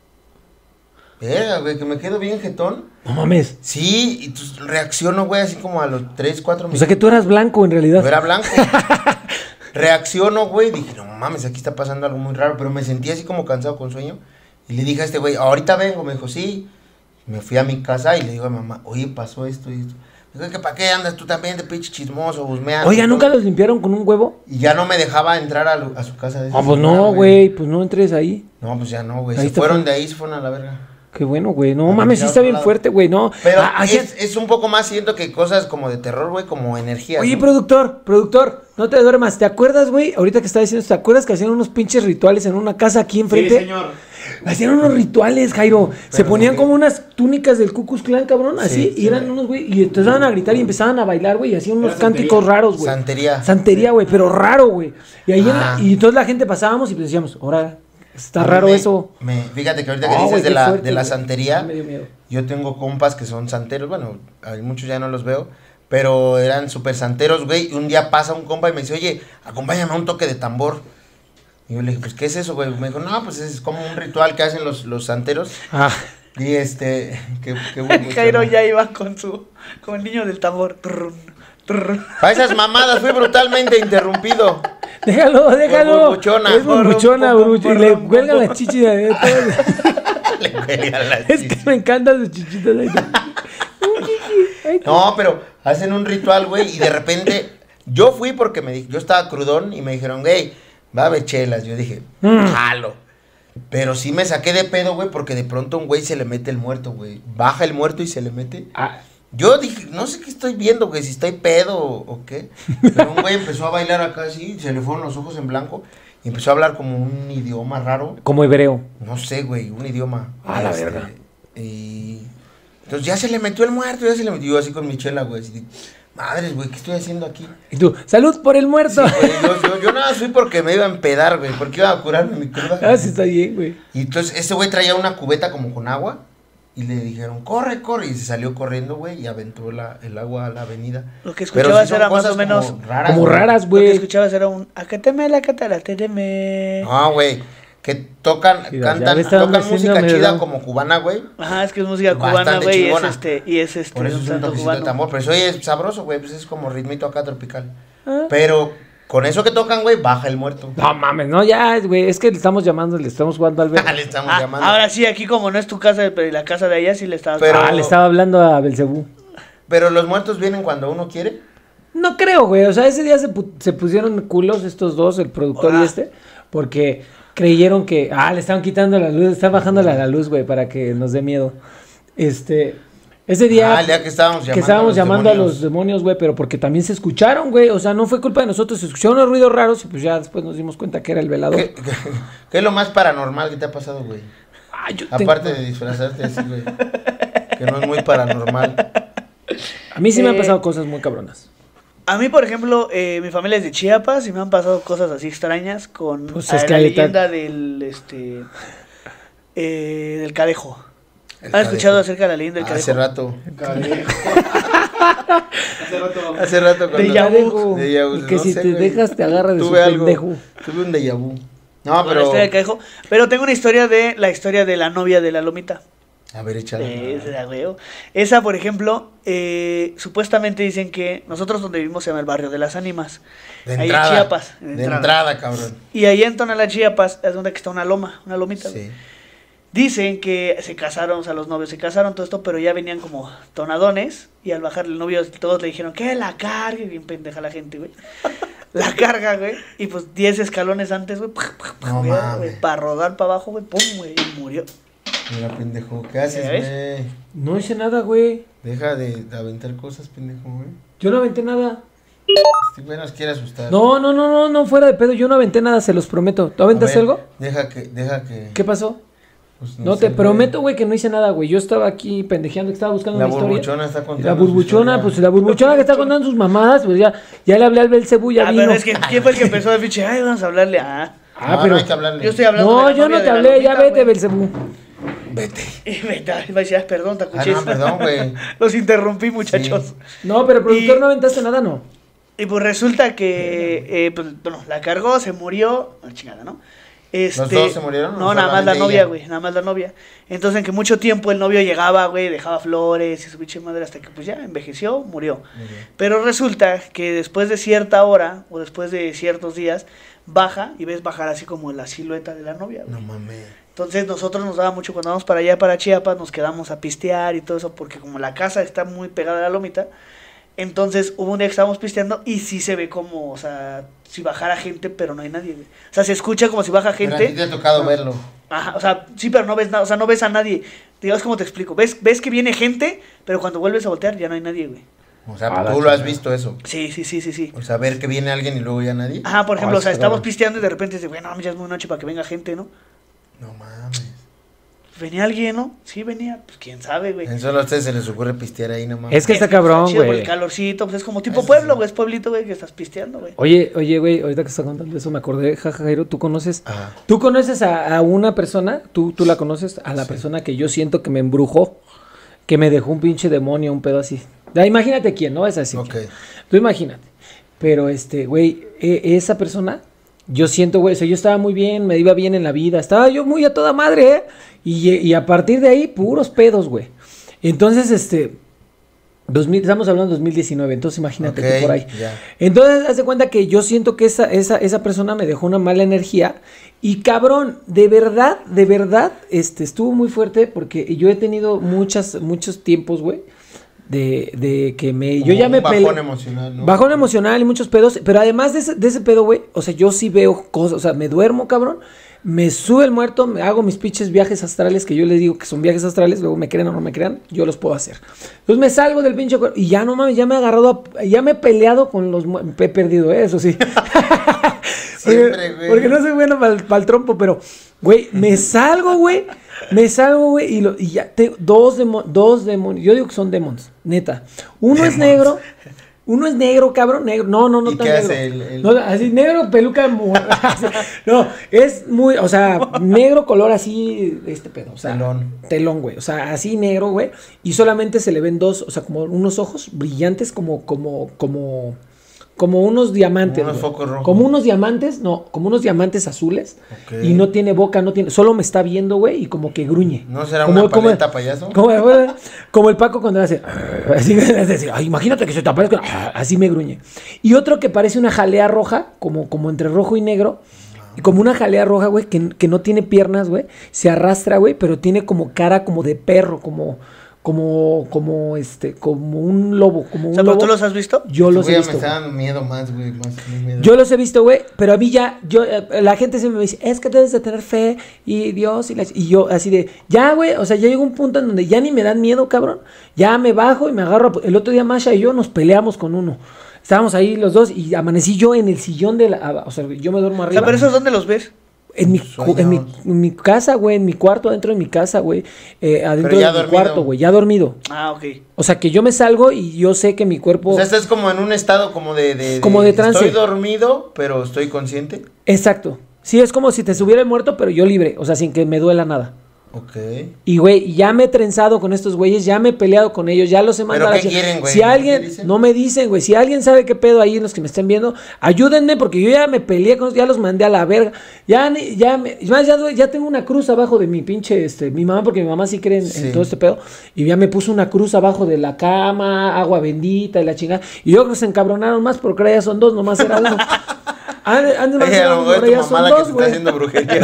verga, güey, que me quedo bien jetón. No mames. Sí, y pues reacciono, güey, así como a los tres, cuatro O minutos. sea que tú eras blanco en realidad. Yo era blanco. Reacciono, güey, dije, no mames, aquí está pasando algo muy raro, pero me sentí así como cansado con sueño. Y le dije a este güey, ahorita vengo, me dijo, sí. Me fui a mi casa y le digo a mi mamá, oye, pasó esto y esto. Me dijo, ¿que para qué andas tú también de pinche chismoso, husmeando? Oiga, ¿nunca los limpiaron con un huevo? Y ya no me dejaba entrar a, lo- a su casa. De esa Ah, pues señora, no, güey, pues no entres ahí. No, pues ya no, güey. Ahí Se está fueron fu- de ahí, se fueron a la verga. Qué bueno, güey. No A mames, sí limpiar está otro bien lado. fuerte, güey. No. Pero Ah, aquí- es, es un poco más, siento que cosas como de terror, güey, como energía. Oye, productor, productor, no te duermas. ¿Te acuerdas, güey? Ahorita que estaba diciendo esto, ¿te acuerdas que hacían unos pinches rituales en una casa aquí Sí, enfrente? señor. Hacían unos rituales, Jairo. Se Pero, ponían güey. como unas túnicas del Ku Klux Klan, cabrón, así. Sí, y sí, eran güey. unos, güey, y empezaban a gritar y empezaban a bailar, güey, y hacían unos Era cánticos santería. raros, güey. Santería. Santería, güey, pero raro, güey. Y ahí en la- Ah. y entonces la gente pasábamos y pues decíamos, ahora, está A mí raro me- eso. me- fíjate que ahorita que Ah, dices güey, de, qué la, fuerte, de la güey. santería, Me dio miedo. yo tengo compas que son santeros, bueno, hay muchos ya no los veo, pero eran súper santeros, güey, y un día pasa un compa y me dice, oye, acompáñame a un toque de tambor. Y yo le dije, pues, ¿qué es eso, güey? Me dijo, no, pues es como un ritual que hacen los, los santeros. Ah, Y este, qué, qué bueno. Jairo ya iba con su, con el niño del tambor. Trrrun, trrrun. Para esas mamadas fui brutalmente interrumpido. déjalo, déjalo. burbuchona. Es burbuchona, Por- burbuchona. Y por- le por- cuelgan por- las chichis de todo. Le cuelgan las Es que chichis. me encantan sus chichitas. ahí. Ay, No, pero hacen un ritual, güey, y de repente yo fui porque me di- yo estaba crudón y me dijeron, güey, va a haber chelas. Yo dije, Mm. jalo. Pero sí me saqué de pedo, güey, porque de pronto un güey se le mete el muerto, güey. Baja el muerto y se le mete. Ah, Yo dije, no sé qué estoy viendo, güey, si estoy pedo o, o qué. Pero un güey empezó a bailar acá así, se le fueron los ojos en blanco y empezó a hablar como un idioma raro. como hebreo. No sé, güey, un idioma. A la Este, verga. Y entonces ya se le metió el muerto, ya se le metió yo así con mi chela, güey. Así de, madres, güey, ¿qué estoy haciendo aquí? Y tú, salud por el muerto. Sí, güey, yo, yo, yo nada, fui porque me iba a empedar, güey, porque iba a curarme mi cruda. Ah, sí, está bien, güey. Y entonces ese güey traía una cubeta como con agua y le dijeron, corre, corre. Y se salió corriendo, güey, y aventó la, el agua a la avenida. Lo que Pero escuchabas sí son era más cosas o menos. como raras. Como güey. raras, Lo que güey. escuchabas era un. Acateme la catarateteme. No, güey, que tocan, Sí, ya cantan, le estaban tocan haciendo música medio chida raro. como cubana, güey. Ajá, es que es música Bastante cubana, güey. Y es chingona. este. Y es este. Por eso un es un santo toquecito de cubano. tambor. Pero eso oye, es sabroso, güey, pues es como ritmito acá tropical. Ah. Pero con eso que tocan, güey, baja el muerto. No mames, no, ya, güey. Es que le estamos llamando, le estamos jugando al ver. le estamos Ah, llamando. ahora sí, aquí como no es tu casa, pero la casa de allá sí le estabas. Pero- Ah, le estaba hablando a Belcebú. Pero los muertos vienen cuando uno quiere. No creo, güey. O sea, ese día se, pu- se pusieron culos estos dos, el productor Ah. y este, porque creyeron que, ah, le estaban quitando la luz, están bajándole a la luz, güey, para que nos dé miedo. Este, ese día Ah, el día que estábamos llamando. que estábamos a los llamando a demonios. los demonios, güey, pero porque también se escucharon, güey. O sea, no fue culpa de nosotros, se escucharon unos ruidos raros y pues ya después nos dimos cuenta que era el velador. ¿Qué, qué, qué es lo más paranormal que te ha pasado, güey? Ah, yo tengo- Aparte de disfrazarte así, güey. Que no es muy paranormal. A mí sí me han Eh, pasado cosas muy cabronas. A mí, por ejemplo, eh, mi familia es de Chiapas y me han pasado cosas así extrañas con Pues eh, es que la ahí está- leyenda del este eh, del cadejo. El ¿Han escuchado cadejo. acerca de la leyenda del Hace cadejo? rato. Cadejo. Hace rato. Hace rato cuando... Déjà vu. Pendejo. Déjà vu, Y que no si sé, te güey. dejas te agarra de Tuve su algo. pendejo. Tuve un déjà vu. No, No, la pero... historia del cadejo. Pero tengo una historia de la historia de la novia de la lomita. A ver, échala. Esa, güey. Esa, por ejemplo, eh, supuestamente dicen que nosotros donde vivimos se llama el barrio de las ánimas. De Ahí en entrada. Chiapas. De entrada, cabrón. Y ahí en Tonalá, Chiapas, es donde está una loma, una lomita. güey. Sí. Dicen que se casaron, o sea, los novios se casaron, todo esto, pero ya venían como tonadones. Y al bajar el novio, todos le dijeron que la cargue. Bien pendeja la gente, güey. La carga, güey. Y pues diez escalones antes, güey. No mames. Para rodar para abajo, güey. Pum, güey. Y murió. Mira, pendejo, ¿qué haces, güey? No hice nada, güey. Deja de, de aventar cosas, pendejo, güey. Yo no aventé nada. Este güey nos quiere asustar. No, no, no, no, no, fuera de pedo. Yo no aventé nada, se los prometo. ¿Tú aventaste algo? Deja que, deja que. ¿Qué pasó? Pues no, te prometo, güey, que no hice nada, güey. Yo estaba aquí pendejeando, que estaba buscando la una historia. La burbuchona está contando. La burbuchona, pues la burbuchona que está contando sus mamadas, pues ya, ya le hablé al Belcebú, ya ah, vino. Pero es que, ¿quién fue el que empezó a decir, ay, vamos a hablarle a... Ah, no, pero... No hay que hablarle. Yo estoy hablando No, de la yo no te hablé, ya vete, Belcebú. Vete. Y vete, va a decir, ay, perdón, te escuché. Ah, no, perdón, güey. Los interrumpí, muchachos. Sí. No, pero productor, Y- no aventaste nada, ¿no? Y pues resulta que, eh, pues, bueno, la cargó, se murió, la chingada, ¿no? Este, ¿Los dos se murieron? No, ¿O nada más la solamente novia, ella? güey, nada más la novia. Entonces, en que mucho tiempo el novio llegaba, güey, dejaba flores y su pinche madre hasta que, pues, ya envejeció, murió. Murió. Pero resulta que después de cierta hora, o después de ciertos días, baja y ves bajar así como la silueta de la novia, güey. No mames. Entonces nosotros nos daba mucho cuando vamos para allá, para Chiapas, nos quedamos a pistear y todo eso, porque como la casa está muy pegada a la lomita, entonces hubo un día que estábamos pisteando y sí se ve como, o sea, si bajara gente, pero no hay nadie, güey. O sea, se escucha como si baja Pero a gente. ti te ha tocado verlo. Ajá, o sea, sí, pero no ves nada, o sea, no ves a nadie. Digamos, ¿cómo te explico? Ves, ves que viene gente, pero cuando vuelves a voltear ya no hay nadie, güey. O sea, Ah, la tú lo has chingada. visto eso. Sí, sí, sí, sí, sí. O sea, ver que viene alguien y luego ya nadie. Ajá, por ejemplo, Ah, o sea, sí, estamos claro. pisteando y de repente dice, bueno, ya es muy noche para que venga gente, ¿no? No mames. ¿Venía alguien, no? Sí, venía, pues quién sabe, güey. En solo a ustedes se les ocurre pistear ahí nomás. Es que está Está cabrón, chido por güey. el calorcito, pues es como tipo Eso pueblo, sí. güey, es pueblito, güey, que estás pisteando, güey. Oye, oye, güey, ahorita que estás contando eso me acordé, jaja, Jairo, ¿tú conoces? Ajá. ¿Tú conoces a, a una persona? ¿Tú, ¿Tú la conoces? A la Sí. persona que yo siento que me embrujó, que me dejó un pinche demonio, un pedo así. Ya, imagínate quién, ¿no? Es así. Ok. Tú imagínate. Pero, este, güey, e- esa persona, yo siento, güey, o sea, yo estaba muy bien, me iba bien en la vida, estaba yo muy a toda madre, ¿eh? Y, y a partir de ahí, puros pedos, güey. Entonces, este, dos mil, estamos hablando de dos mil diecinueve, entonces imagínate Ok, tú por ahí. ya. Entonces, haz de cuenta que yo siento que esa, esa, esa persona me dejó una mala energía. Y cabrón, de verdad, de verdad, este, estuvo muy fuerte porque yo he tenido muchas, muchos tiempos, güey, de, de que me, yo Como ya me un bajón pele- emocional, ¿no? Bajón emocional y muchos pedos, pero además de ese, de ese pedo, güey, o sea, yo sí veo cosas, o sea, me duermo, cabrón, me sube el muerto, me hago mis pinches viajes astrales, que yo les digo que son viajes astrales, luego me crean o no me crean, yo los puedo hacer. Entonces me salgo del pinche cuerpo y ya no mames, ya me he agarrado, a- ya me he peleado con los, mu- he perdido, ¿eh? Eso sí. Siempre, porque, güey. porque no soy bueno para el trompo, pero, güey, me salgo, güey, me salgo, güey, y, lo- y ya tengo dos, demo- dos demonios, yo digo que son demons, neta. Uno es Demons. negro. Uno es negro, cabrón, negro. No, no, no ¿Y tan qué negro. hace el- el- No, así negro, peluca. mu- no, es muy, o sea, negro color así, este pedo. O sea, Telón. Telón, güey. O sea, así negro, güey. Y solamente se le ven dos, o sea, como unos ojos brillantes, como, como, como, como unos diamantes. Como unos güey. focos rojos. Como unos diamantes, no, como unos diamantes azules. Ok. Y no tiene boca, no tiene, solo me está viendo, güey, y como que gruñe. ¿No será Como- una como- paleta, payaso? como, como el Paco cuando hace así, así, ay, imagínate que se te aparezca, así me gruñe. Y otro que parece una jalea roja, como, como entre rojo y negro, y como una jalea roja, güey, que, que no tiene piernas, güey, se arrastra, güey, pero tiene como cara como de perro, como, como, como, este, como un lobo, como O un sea, ¿pero lobo. tú los has visto? Yo los Güey, he ya visto. me está güey. dando miedo más, güey. Más, más miedo. Yo los he visto, güey, pero a mí ya, yo, eh, la gente siempre me dice, es que debes de tener fe y Dios y, la ch-". Y yo así de, ya, güey, o sea, ya llegó un punto en donde ya ni me dan miedo, cabrón, ya me bajo y me agarro, a- el otro día Masha y yo nos peleamos con uno, estábamos ahí los dos y amanecí yo en el sillón de la, a- o sea, yo me duermo O arriba. sea, pero esos, ¿dónde los ves? En mi, Sueños. en, mi, en mi casa, güey, en mi cuarto, adentro de mi casa, güey, eh, adentro Pero ya de mi dormido. cuarto, güey, ya dormido. Ah, ok. O sea, que yo me salgo y yo sé que mi cuerpo... O sea, estás como en un estado como de... de- Como de trance. Estoy dormido, pero estoy consciente. Exacto. Sí, es como si te subiera el muerto, pero yo libre, o sea, sin que me duela nada. Ok. Y, güey, ya me he trenzado con estos güeyes, ya me he peleado con ellos, ya los he mandado qué a la chi- quieren, güey? Si ¿Qué alguien, dicen? no me dicen, güey, si alguien sabe qué pedo ahí en los que me estén viendo, ayúdenme porque yo ya me peleé con ya los mandé a la verga. Ya, ni- ya, me, es más, ya, doy- ya tengo una cruz abajo de mi pinche, este, mi mamá, porque mi mamá sí cree en, Sí. en todo este pedo, y ya me puso una cruz abajo de la cama, agua bendita y la chingada. Y yo creo que se encabronaron más porque ahora ya son dos, nomás era uno. Antes, antes nomás Oye, a era lo uno, mejor ahora es ya tu son mamá la que dos, te está güey. haciendo brujería.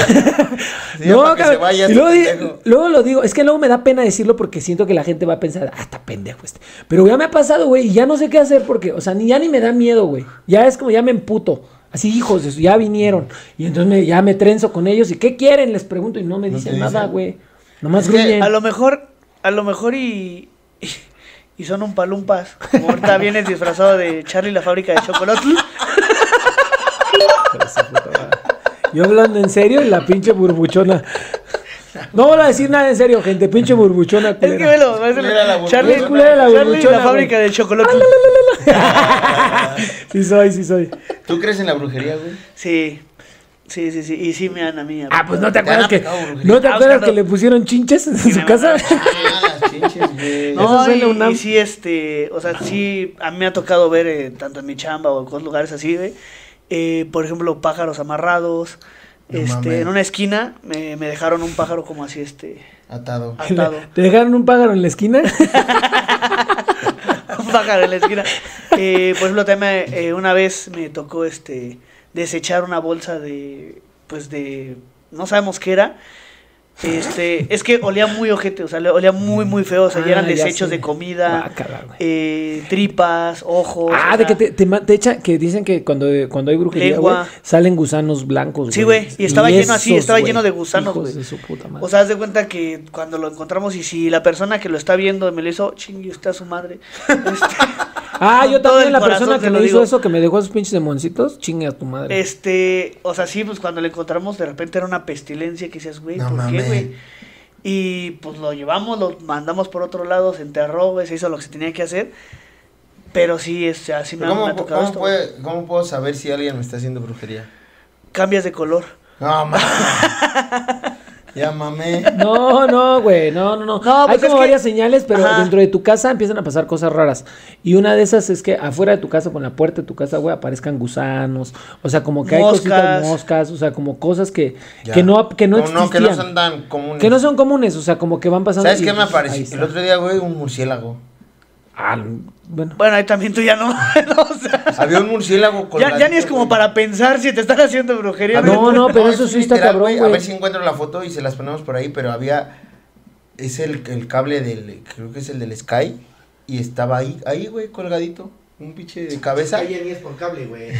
Sí, No, para que se cabrón. vaya Y este luego, di- pendejo. luego lo digo, es que luego me da pena decirlo porque siento que la gente va a pensar, ah, está pendejo este. Pero ya me ha pasado, güey, y ya no sé qué hacer porque, o sea, ni ya ni me da miedo, güey. Ya es como, ya me emputo. Así, hijos, de eso, ya vinieron. Y entonces me- ya me trenzo con ellos. ¿Y qué quieren? Les pregunto y no me ¿No dicen te nada, dicen? güey. Nomás Es que gruñen. A lo mejor, a lo mejor y... y, y son un palumpas. Como ahorita vienes disfrazado de Charlie la fábrica de chocolate. Yo hablando en serio y la pinche burbuchona. No voy a decir nada en serio, gente. Pinche burbuchona. Es que culera. velo, parece Culera la Charlie, burbuchona. Culera la Charlie burbuchona, la fábrica güey. de chocolate. Sí soy, sí soy. ¿Tú crees en la brujería, güey? Sí, sí, sí, sí. Y sí me dan a mí. a Ah, mí. pues no te Te han acuerdas que. aplicado brujería. ¿No te Ah, acuerdas Oscar, que no. le pusieron chinches en Sí, su me casa? Ah, las chinches, güey. Eso No, es y, la UNAM. y sí, este, o sea, sí, a mí me ha tocado ver, eh, tanto en mi chamba o en otros lugares así, güey, eh, por ejemplo, pájaros amarrados, No este, mames. en una esquina me, me dejaron un pájaro como así, este, Atado. atado, ¿Te dejaron un pájaro en la esquina? un pájaro en la esquina. Eh, por ejemplo, también me- eh, una vez me tocó, este, desechar una bolsa de, pues de, no sabemos qué era. Este, es que olía muy ojete, o sea, le- olía muy, muy feo, o sea, ya eran Ah, ya desechos sé. de comida, Guácala, güey. eh, tripas, ojos. Ah, o de sea, que te, te, ma- te echa, que dicen que cuando, cuando hay brujería, güey, Lengua. salen gusanos blancos, Sí, güey, y estaba lleno así, esos, estaba güey, lleno de gusanos, hijos güey. de su puta madre. O sea, haz de cuenta que cuando lo encontramos y si la persona que lo está viendo me lo hizo, chingue, está su madre. Este, ah, yo todo también, el la corazón persona te que lo me hizo digo. eso, que me dejó esos pinches demoncitos, chingue a tu madre. este, o sea, sí, pues cuando lo encontramos de repente era una pestilencia que decías, güey, No ¿por qué, mames. güey? Y pues lo llevamos, lo mandamos por otro lado, se enterró, güey, se hizo lo que se tenía que hacer. Pero sí, este, así me, ha- ¿Cómo, me ha tocado cómo esto. puede- ¿Cómo puedo saber si alguien me está haciendo brujería? Cambias de color. No, mames. Ya mamé. No, no, güey, no, no, no. No, Hay pues es como que- varias señales, pero Ajá. dentro de tu casa empiezan a pasar cosas raras. Y una de esas es que afuera de tu casa, con la puerta de tu casa, güey, aparezcan gusanos. O sea, como que hay Moscas. cositas, moscas, o sea, como cosas que, Ya. que no, que no Como no, existían. que no son tan comunes. Que no son comunes, o sea, como que van pasando. ¿Sabes y, qué me pues, ahí apareció? está. El otro día, güey, un murciélago. Ah, bueno. Bueno, ahí también tú ya no. no, o sea, Había un murciélago con ya, ya ni es como para pensar si te están haciendo brujería. No, güey. no, pero eso sí está cabrón, A güey. ver si encuentro la foto y se las ponemos por ahí, pero había... Es el, el cable del... Creo que es el del Sky. Y estaba ahí, ahí, güey, colgadito. Un pinche de cabeza. Calle ni es por cable, güey.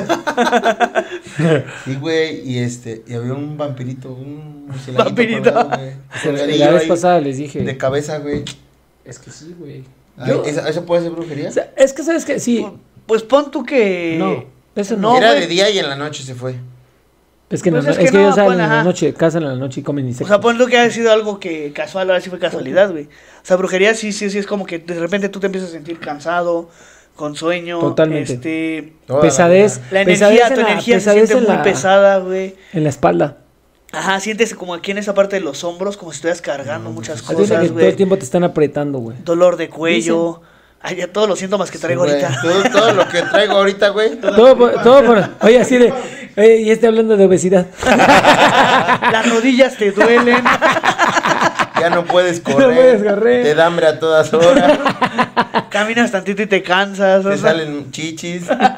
Sí, güey, y este... Y había un vampirito, un murciélago. Vampirito. La vez pasada les dije. De cabeza, güey. Es que sí, güey. Ay, Yo- ¿Eso, ¿Eso puede ser brujería? O sea, es que sabes que sí. Pues pon tú que. No, eso no. No, Era güey. de día y en la noche se fue. Es que, no, Pues no, es es que que no, ellos salen pues, en la ajá. noche, cazan en la noche y comen O insectos. sea, pon tú que ha sido algo que casual, ahora sí fue casualidad, güey. O sea, brujería sí, sí, sí es como que de repente tú te empiezas a sentir cansado, con sueño. Totalmente. Este. Toda Pesadez. La pesadez energía, en tu la- energía se pesadez siente en muy la- pesada, güey. En la espalda. Ajá, sientes como aquí en esa parte de los hombros, como si estuvieras cargando muchas Haz de cuenta que cosas, todo el güey. tiempo te están apretando, güey. Dolor de cuello. Ay, ya todos los síntomas que traigo Sí, güey. ahorita. Todo, todo lo que traigo ahorita, güey. Todo por, todo por. Oye, así de. Oye, y este hablando de obesidad. Las rodillas te duelen. Ya no puedes No correr. puedes correr. Te da hambre a todas horas. Caminas tantito y te cansas. o Te sea. salen chichis.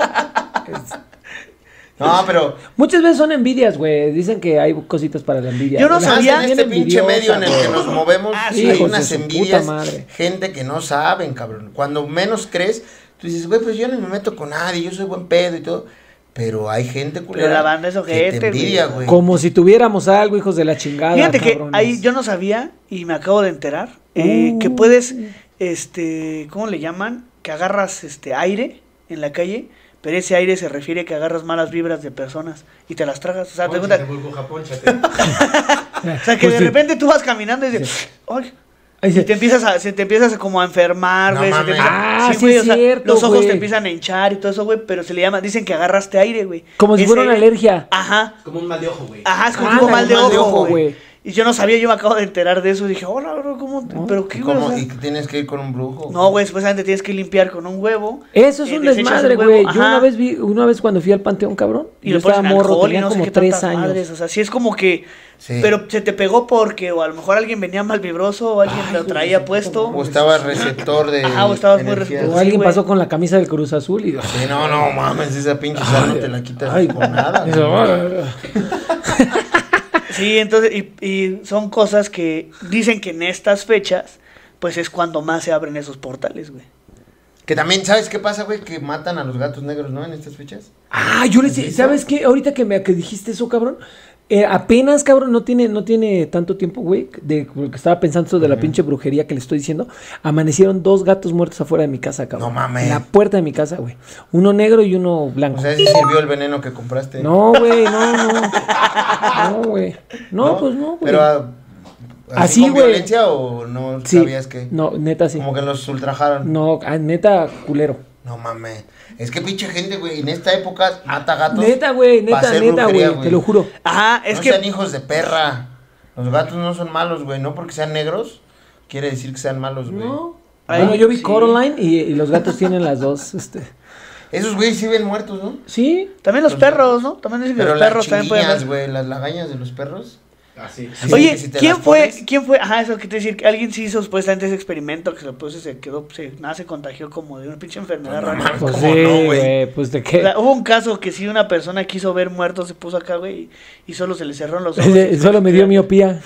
No, pero. Muchas veces son envidias, güey. Dicen que hay cositas para la envidia. Yo no La Más sabía- gente en este bien pinche medio en el envidiosa, que güey. nos movemos, Ah, sí, hay hijos de unas su envidias. puta madre. Gente que no saben, cabrón. Cuando menos crees, tú dices, güey, pues yo no me meto con nadie, yo soy buen pedo y todo. Pero hay gente culera la banda es que ojete, te envidia, güey. güey. Como si tuviéramos algo, hijos de la chingada. Fíjate que cabrones. ahí yo no sabía y me acabo de enterar eh, Uh. que puedes, este, ¿cómo le llaman? Que agarras este aire en la calle, pero ese aire se refiere a que agarras malas vibras de personas y te las tragas. O sea, te cuenta, Pónchate, o sea que Pues de sí. repente tú vas caminando y dices, "Ay", Ahí y se- te empiezas a, se te empiezas a como a enfermar, No güey. se te mames. empieza- Ah, sí güey, es o sea, cierto, los ojos güey. te empiezan a hinchar y todo eso, güey, pero se le llama, dicen que agarraste aire, güey. Como si Ese fuera una aire- alergia. Ajá. como un mal de ojo, güey. Ajá, es como Ah, tipo la mal de mal de ojo, ojo, güey. güey. Y yo no sabía, yo me acabo de enterar de eso. Y dije, hola, bro, ¿cómo? ¿No? ¿Pero qué, ¿Y, güey? cómo? O sea, ¿Y que tienes que ir con un brujo? no, güey, supuestamente tienes que limpiar con un huevo. Eso es eh, un desechas desmadre, el huevo, güey. Yo ajá, una vez vi, una vez cuando fui al panteón, cabrón. Y yo lo pones estaba en morro, alcohol y tenía no sé como qué tres tantas años. madres. O sea, sí es como que... Sí. Pero se te pegó porque o a lo mejor alguien venía mal vibroso o alguien Ay, lo hijo de traía su puesto. O estaba receptor de. Ajá, o estabas muy energía. receptor. O alguien Sí, güey. pasó con la camisa del Cruz Azul y... Sí, no, no mames, esa pinche sal no te la quitas Ay, con nada. güey. Eso, Sí, entonces, y, y son cosas que dicen que en estas fechas, pues es cuando más se abren esos portales, güey. Que también, ¿sabes qué pasa, güey? Que matan a los gatos negros, ¿no? En estas fechas. Ah, yo les ¿Has visto? ¿sabes qué? Ahorita que me que dijiste eso, cabrón, Eh, apenas, cabrón, no tiene, no tiene tanto tiempo, güey, de lo que estaba pensando eso de la Ujú. pinche brujería que le estoy diciendo. Amanecieron dos gatos muertos afuera de mi casa, cabrón. No mames. En la puerta de mi casa, güey. Uno negro y uno blanco. O sea, sí sirvió el veneno que compraste. No, güey, no, no. No, güey. No, pues no, güey. Pero, ah, Así, con güey. violencia o no Sí. sabías que? No, neta sí. Como que los ultrajaron. No, ah, neta, culero. No mames. Es que pinche gente, güey, en esta época mata gatos. Neta, güey, pa' neta, hacer neta, brujería, güey. Te lo juro. Ajá, es no que sean hijos de perra. Los gatos no son malos, güey. No porque sean negros, quiere decir que sean malos, güey. No. Ay, Bueno, yo vi sí. Coraline y, y los gatos tienen las dos, este. Esos güeyes sí ven muertos, ¿no? Sí. también los Los perros, ¿no? También dicen que Pero los las perros también pueden chinguillas, ver. güey, las lagañas de los perros. Así. Sí, Oye, que si te ¿quién las fue? pones- ¿Quién fue? Ajá, eso que te decir, que alguien sí hizo supuestamente ese experimento que se lo puso y se quedó, se, nada, se contagió como de una pinche enfermedad No rara. mames. Pues ¿Cómo sí, no, güey? güey. Pues de O qué. sea, hubo un caso que sí una persona quiso ver muertos, se puso acá, güey, y, y solo se le cerraron los ojos. y- Solo me dio miopía.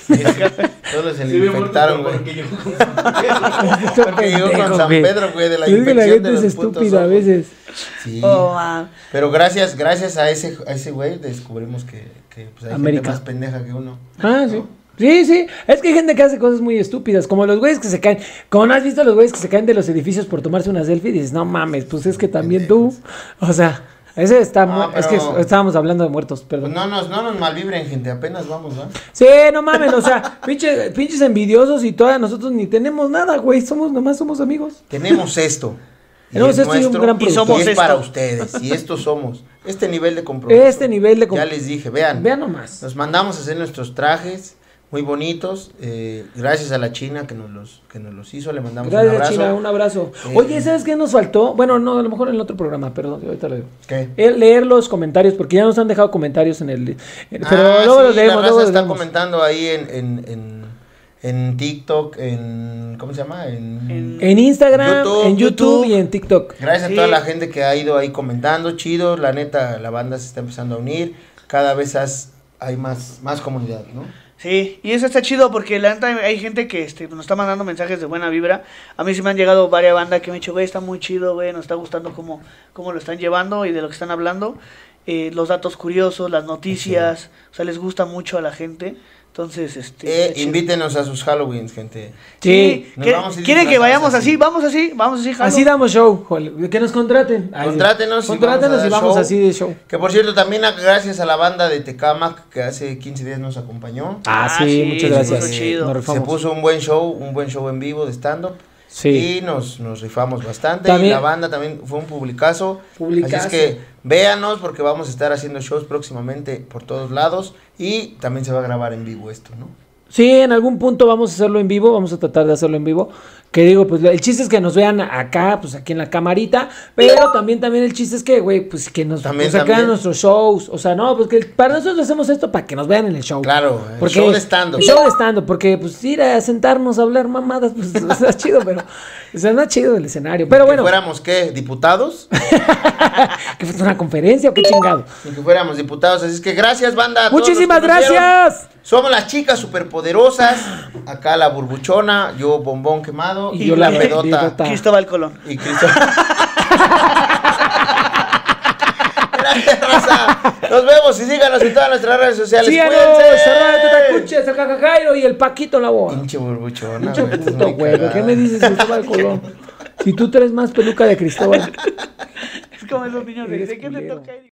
Todos se le Sí, bien infectaron, muerto, güey. porque llegó con San Pedro. Porque llegó con Pendejo, San güey. Pedro, güey, de la Es que la infección gente de es los putos estúpida a ojos. veces. Sí. Oh, man. Pero gracias, gracias a ese, a ese güey descubrimos que, que pues, hay América. gente más pendeja que uno. Ah, sí. Sí, sí. Es que hay gente que hace cosas muy estúpidas. Como los güeyes que se caen. Como no has visto los güeyes que se caen de los edificios por tomarse una selfie. Y dices, no mames, pues es que también tú. O sea, ese está. No, mu- Es que pero- estábamos hablando de muertos, Pues perdón. no nos, no nos malvibren, gente, apenas vamos, ¿no? Sí, no mames, o sea, pinche- pinches envidiosos y todas nosotros ni tenemos nada, güey. Somos, nomás somos amigos. Tenemos esto. Y Tenemos es esto y un nuestro, gran y productor. es somos para esto. ustedes. Y estos somos. Este nivel de compromiso. Este nivel de. com- Ya les dije, vean. Vean nomás. Nos mandamos a hacer nuestros trajes muy bonitos. eh, gracias a la China que nos los, que nos los hizo. Le mandamos un Gracias, abrazo. China, un abrazo. Eh, Oye, ¿sabes qué nos faltó? Bueno, no, a lo mejor en el otro programa, perdón, ahorita lo digo. ¿Qué? Eh, leer los comentarios, porque ya nos han dejado comentarios en el. eh, Pero Ah, luego sí, los leemos, la luego raza los está leemos. comentando ahí en, en, en, en TikTok, en... ¿Cómo se llama? En... En- En Instagram, YouTube, en YouTube, YouTube. y en TikTok. Gracias Sí. a toda la gente que ha ido ahí comentando, chido, la neta, la banda se está empezando a unir, cada vez has- hay más, más comunidad, ¿no? Sí, y eso está chido porque la neta hay gente que este, nos está mandando mensajes de buena vibra. A mí sí me han llegado varias bandas que me han dicho, güey, está muy chido, güey, nos está gustando cómo, cómo lo están llevando y de lo que están hablando. Eh, los datos curiosos, las noticias, o sea, les gusta mucho a la gente. Entonces, este... Eh, está chido. invítenos a sus Halloweens, gente. Sí. Nos ¿Qué- vamos a ir ¿Quieren que disfrazados vayamos así? así. Vamos así, vamos así, jalo. Así damos show, joder, que nos contraten. Ay, Contrátenos y Contrátenos vamos a y dar vamos show. así de show. Que por cierto, también a- gracias a la banda de Tecamac que hace quince días nos acompañó. Ah, Ah, sí, sí, muchas se gracias. puso chido. Nos Se rifamos. puso un buen show, un buen show en vivo de stand-up. Sí. Y nos, nos rifamos bastante. También- y la banda también fue un publicazo. Publicazo. Así es que véanos porque vamos a estar haciendo shows próximamente por todos lados. Y también se va a grabar en vivo esto, ¿no? Sí, en algún punto vamos a hacerlo en vivo, vamos a tratar de hacerlo en vivo. Que digo, pues el chiste es que nos vean acá, pues aquí en la camarita, pero también también el chiste es que, güey, pues que nos También, o sea, que también. vean nuestros shows, o sea, no, pues que para nosotros hacemos esto para que nos vean en el show. Claro, el Porque- show de stand-up. el show de stand-up, porque pues ir a sentarnos a hablar mamadas, pues está chido, pero o sea, no es chido el escenario. Pero Que bueno, fuéramos, ¿qué? ¿Diputados? que fue una conferencia o qué chingado. Ni que fuéramos diputados. Así es que gracias, banda. a todos los que Muchísimas nos vieron. gracias. Somos las chicas superpoderosas. Acá la burbuchona, yo bombón quemado. Y yo la pedota. pedota. Cristóbal Colón. Y Cristo. Gracias, raza. Nos vemos y síganos en todas nuestras redes sociales. Síganos, Cuídense. Armando Tatacuches, el Cacajairo y el Paquito en la voz. Pinche burbuchona. Pinche güey, estás puto, muy güey. ¿Por qué cagada. me dices Cristóbal Colón? Si tú traes más peluca de Cristóbal. Es como esos niños de, Eres ¿de qué te culero. toca ahí?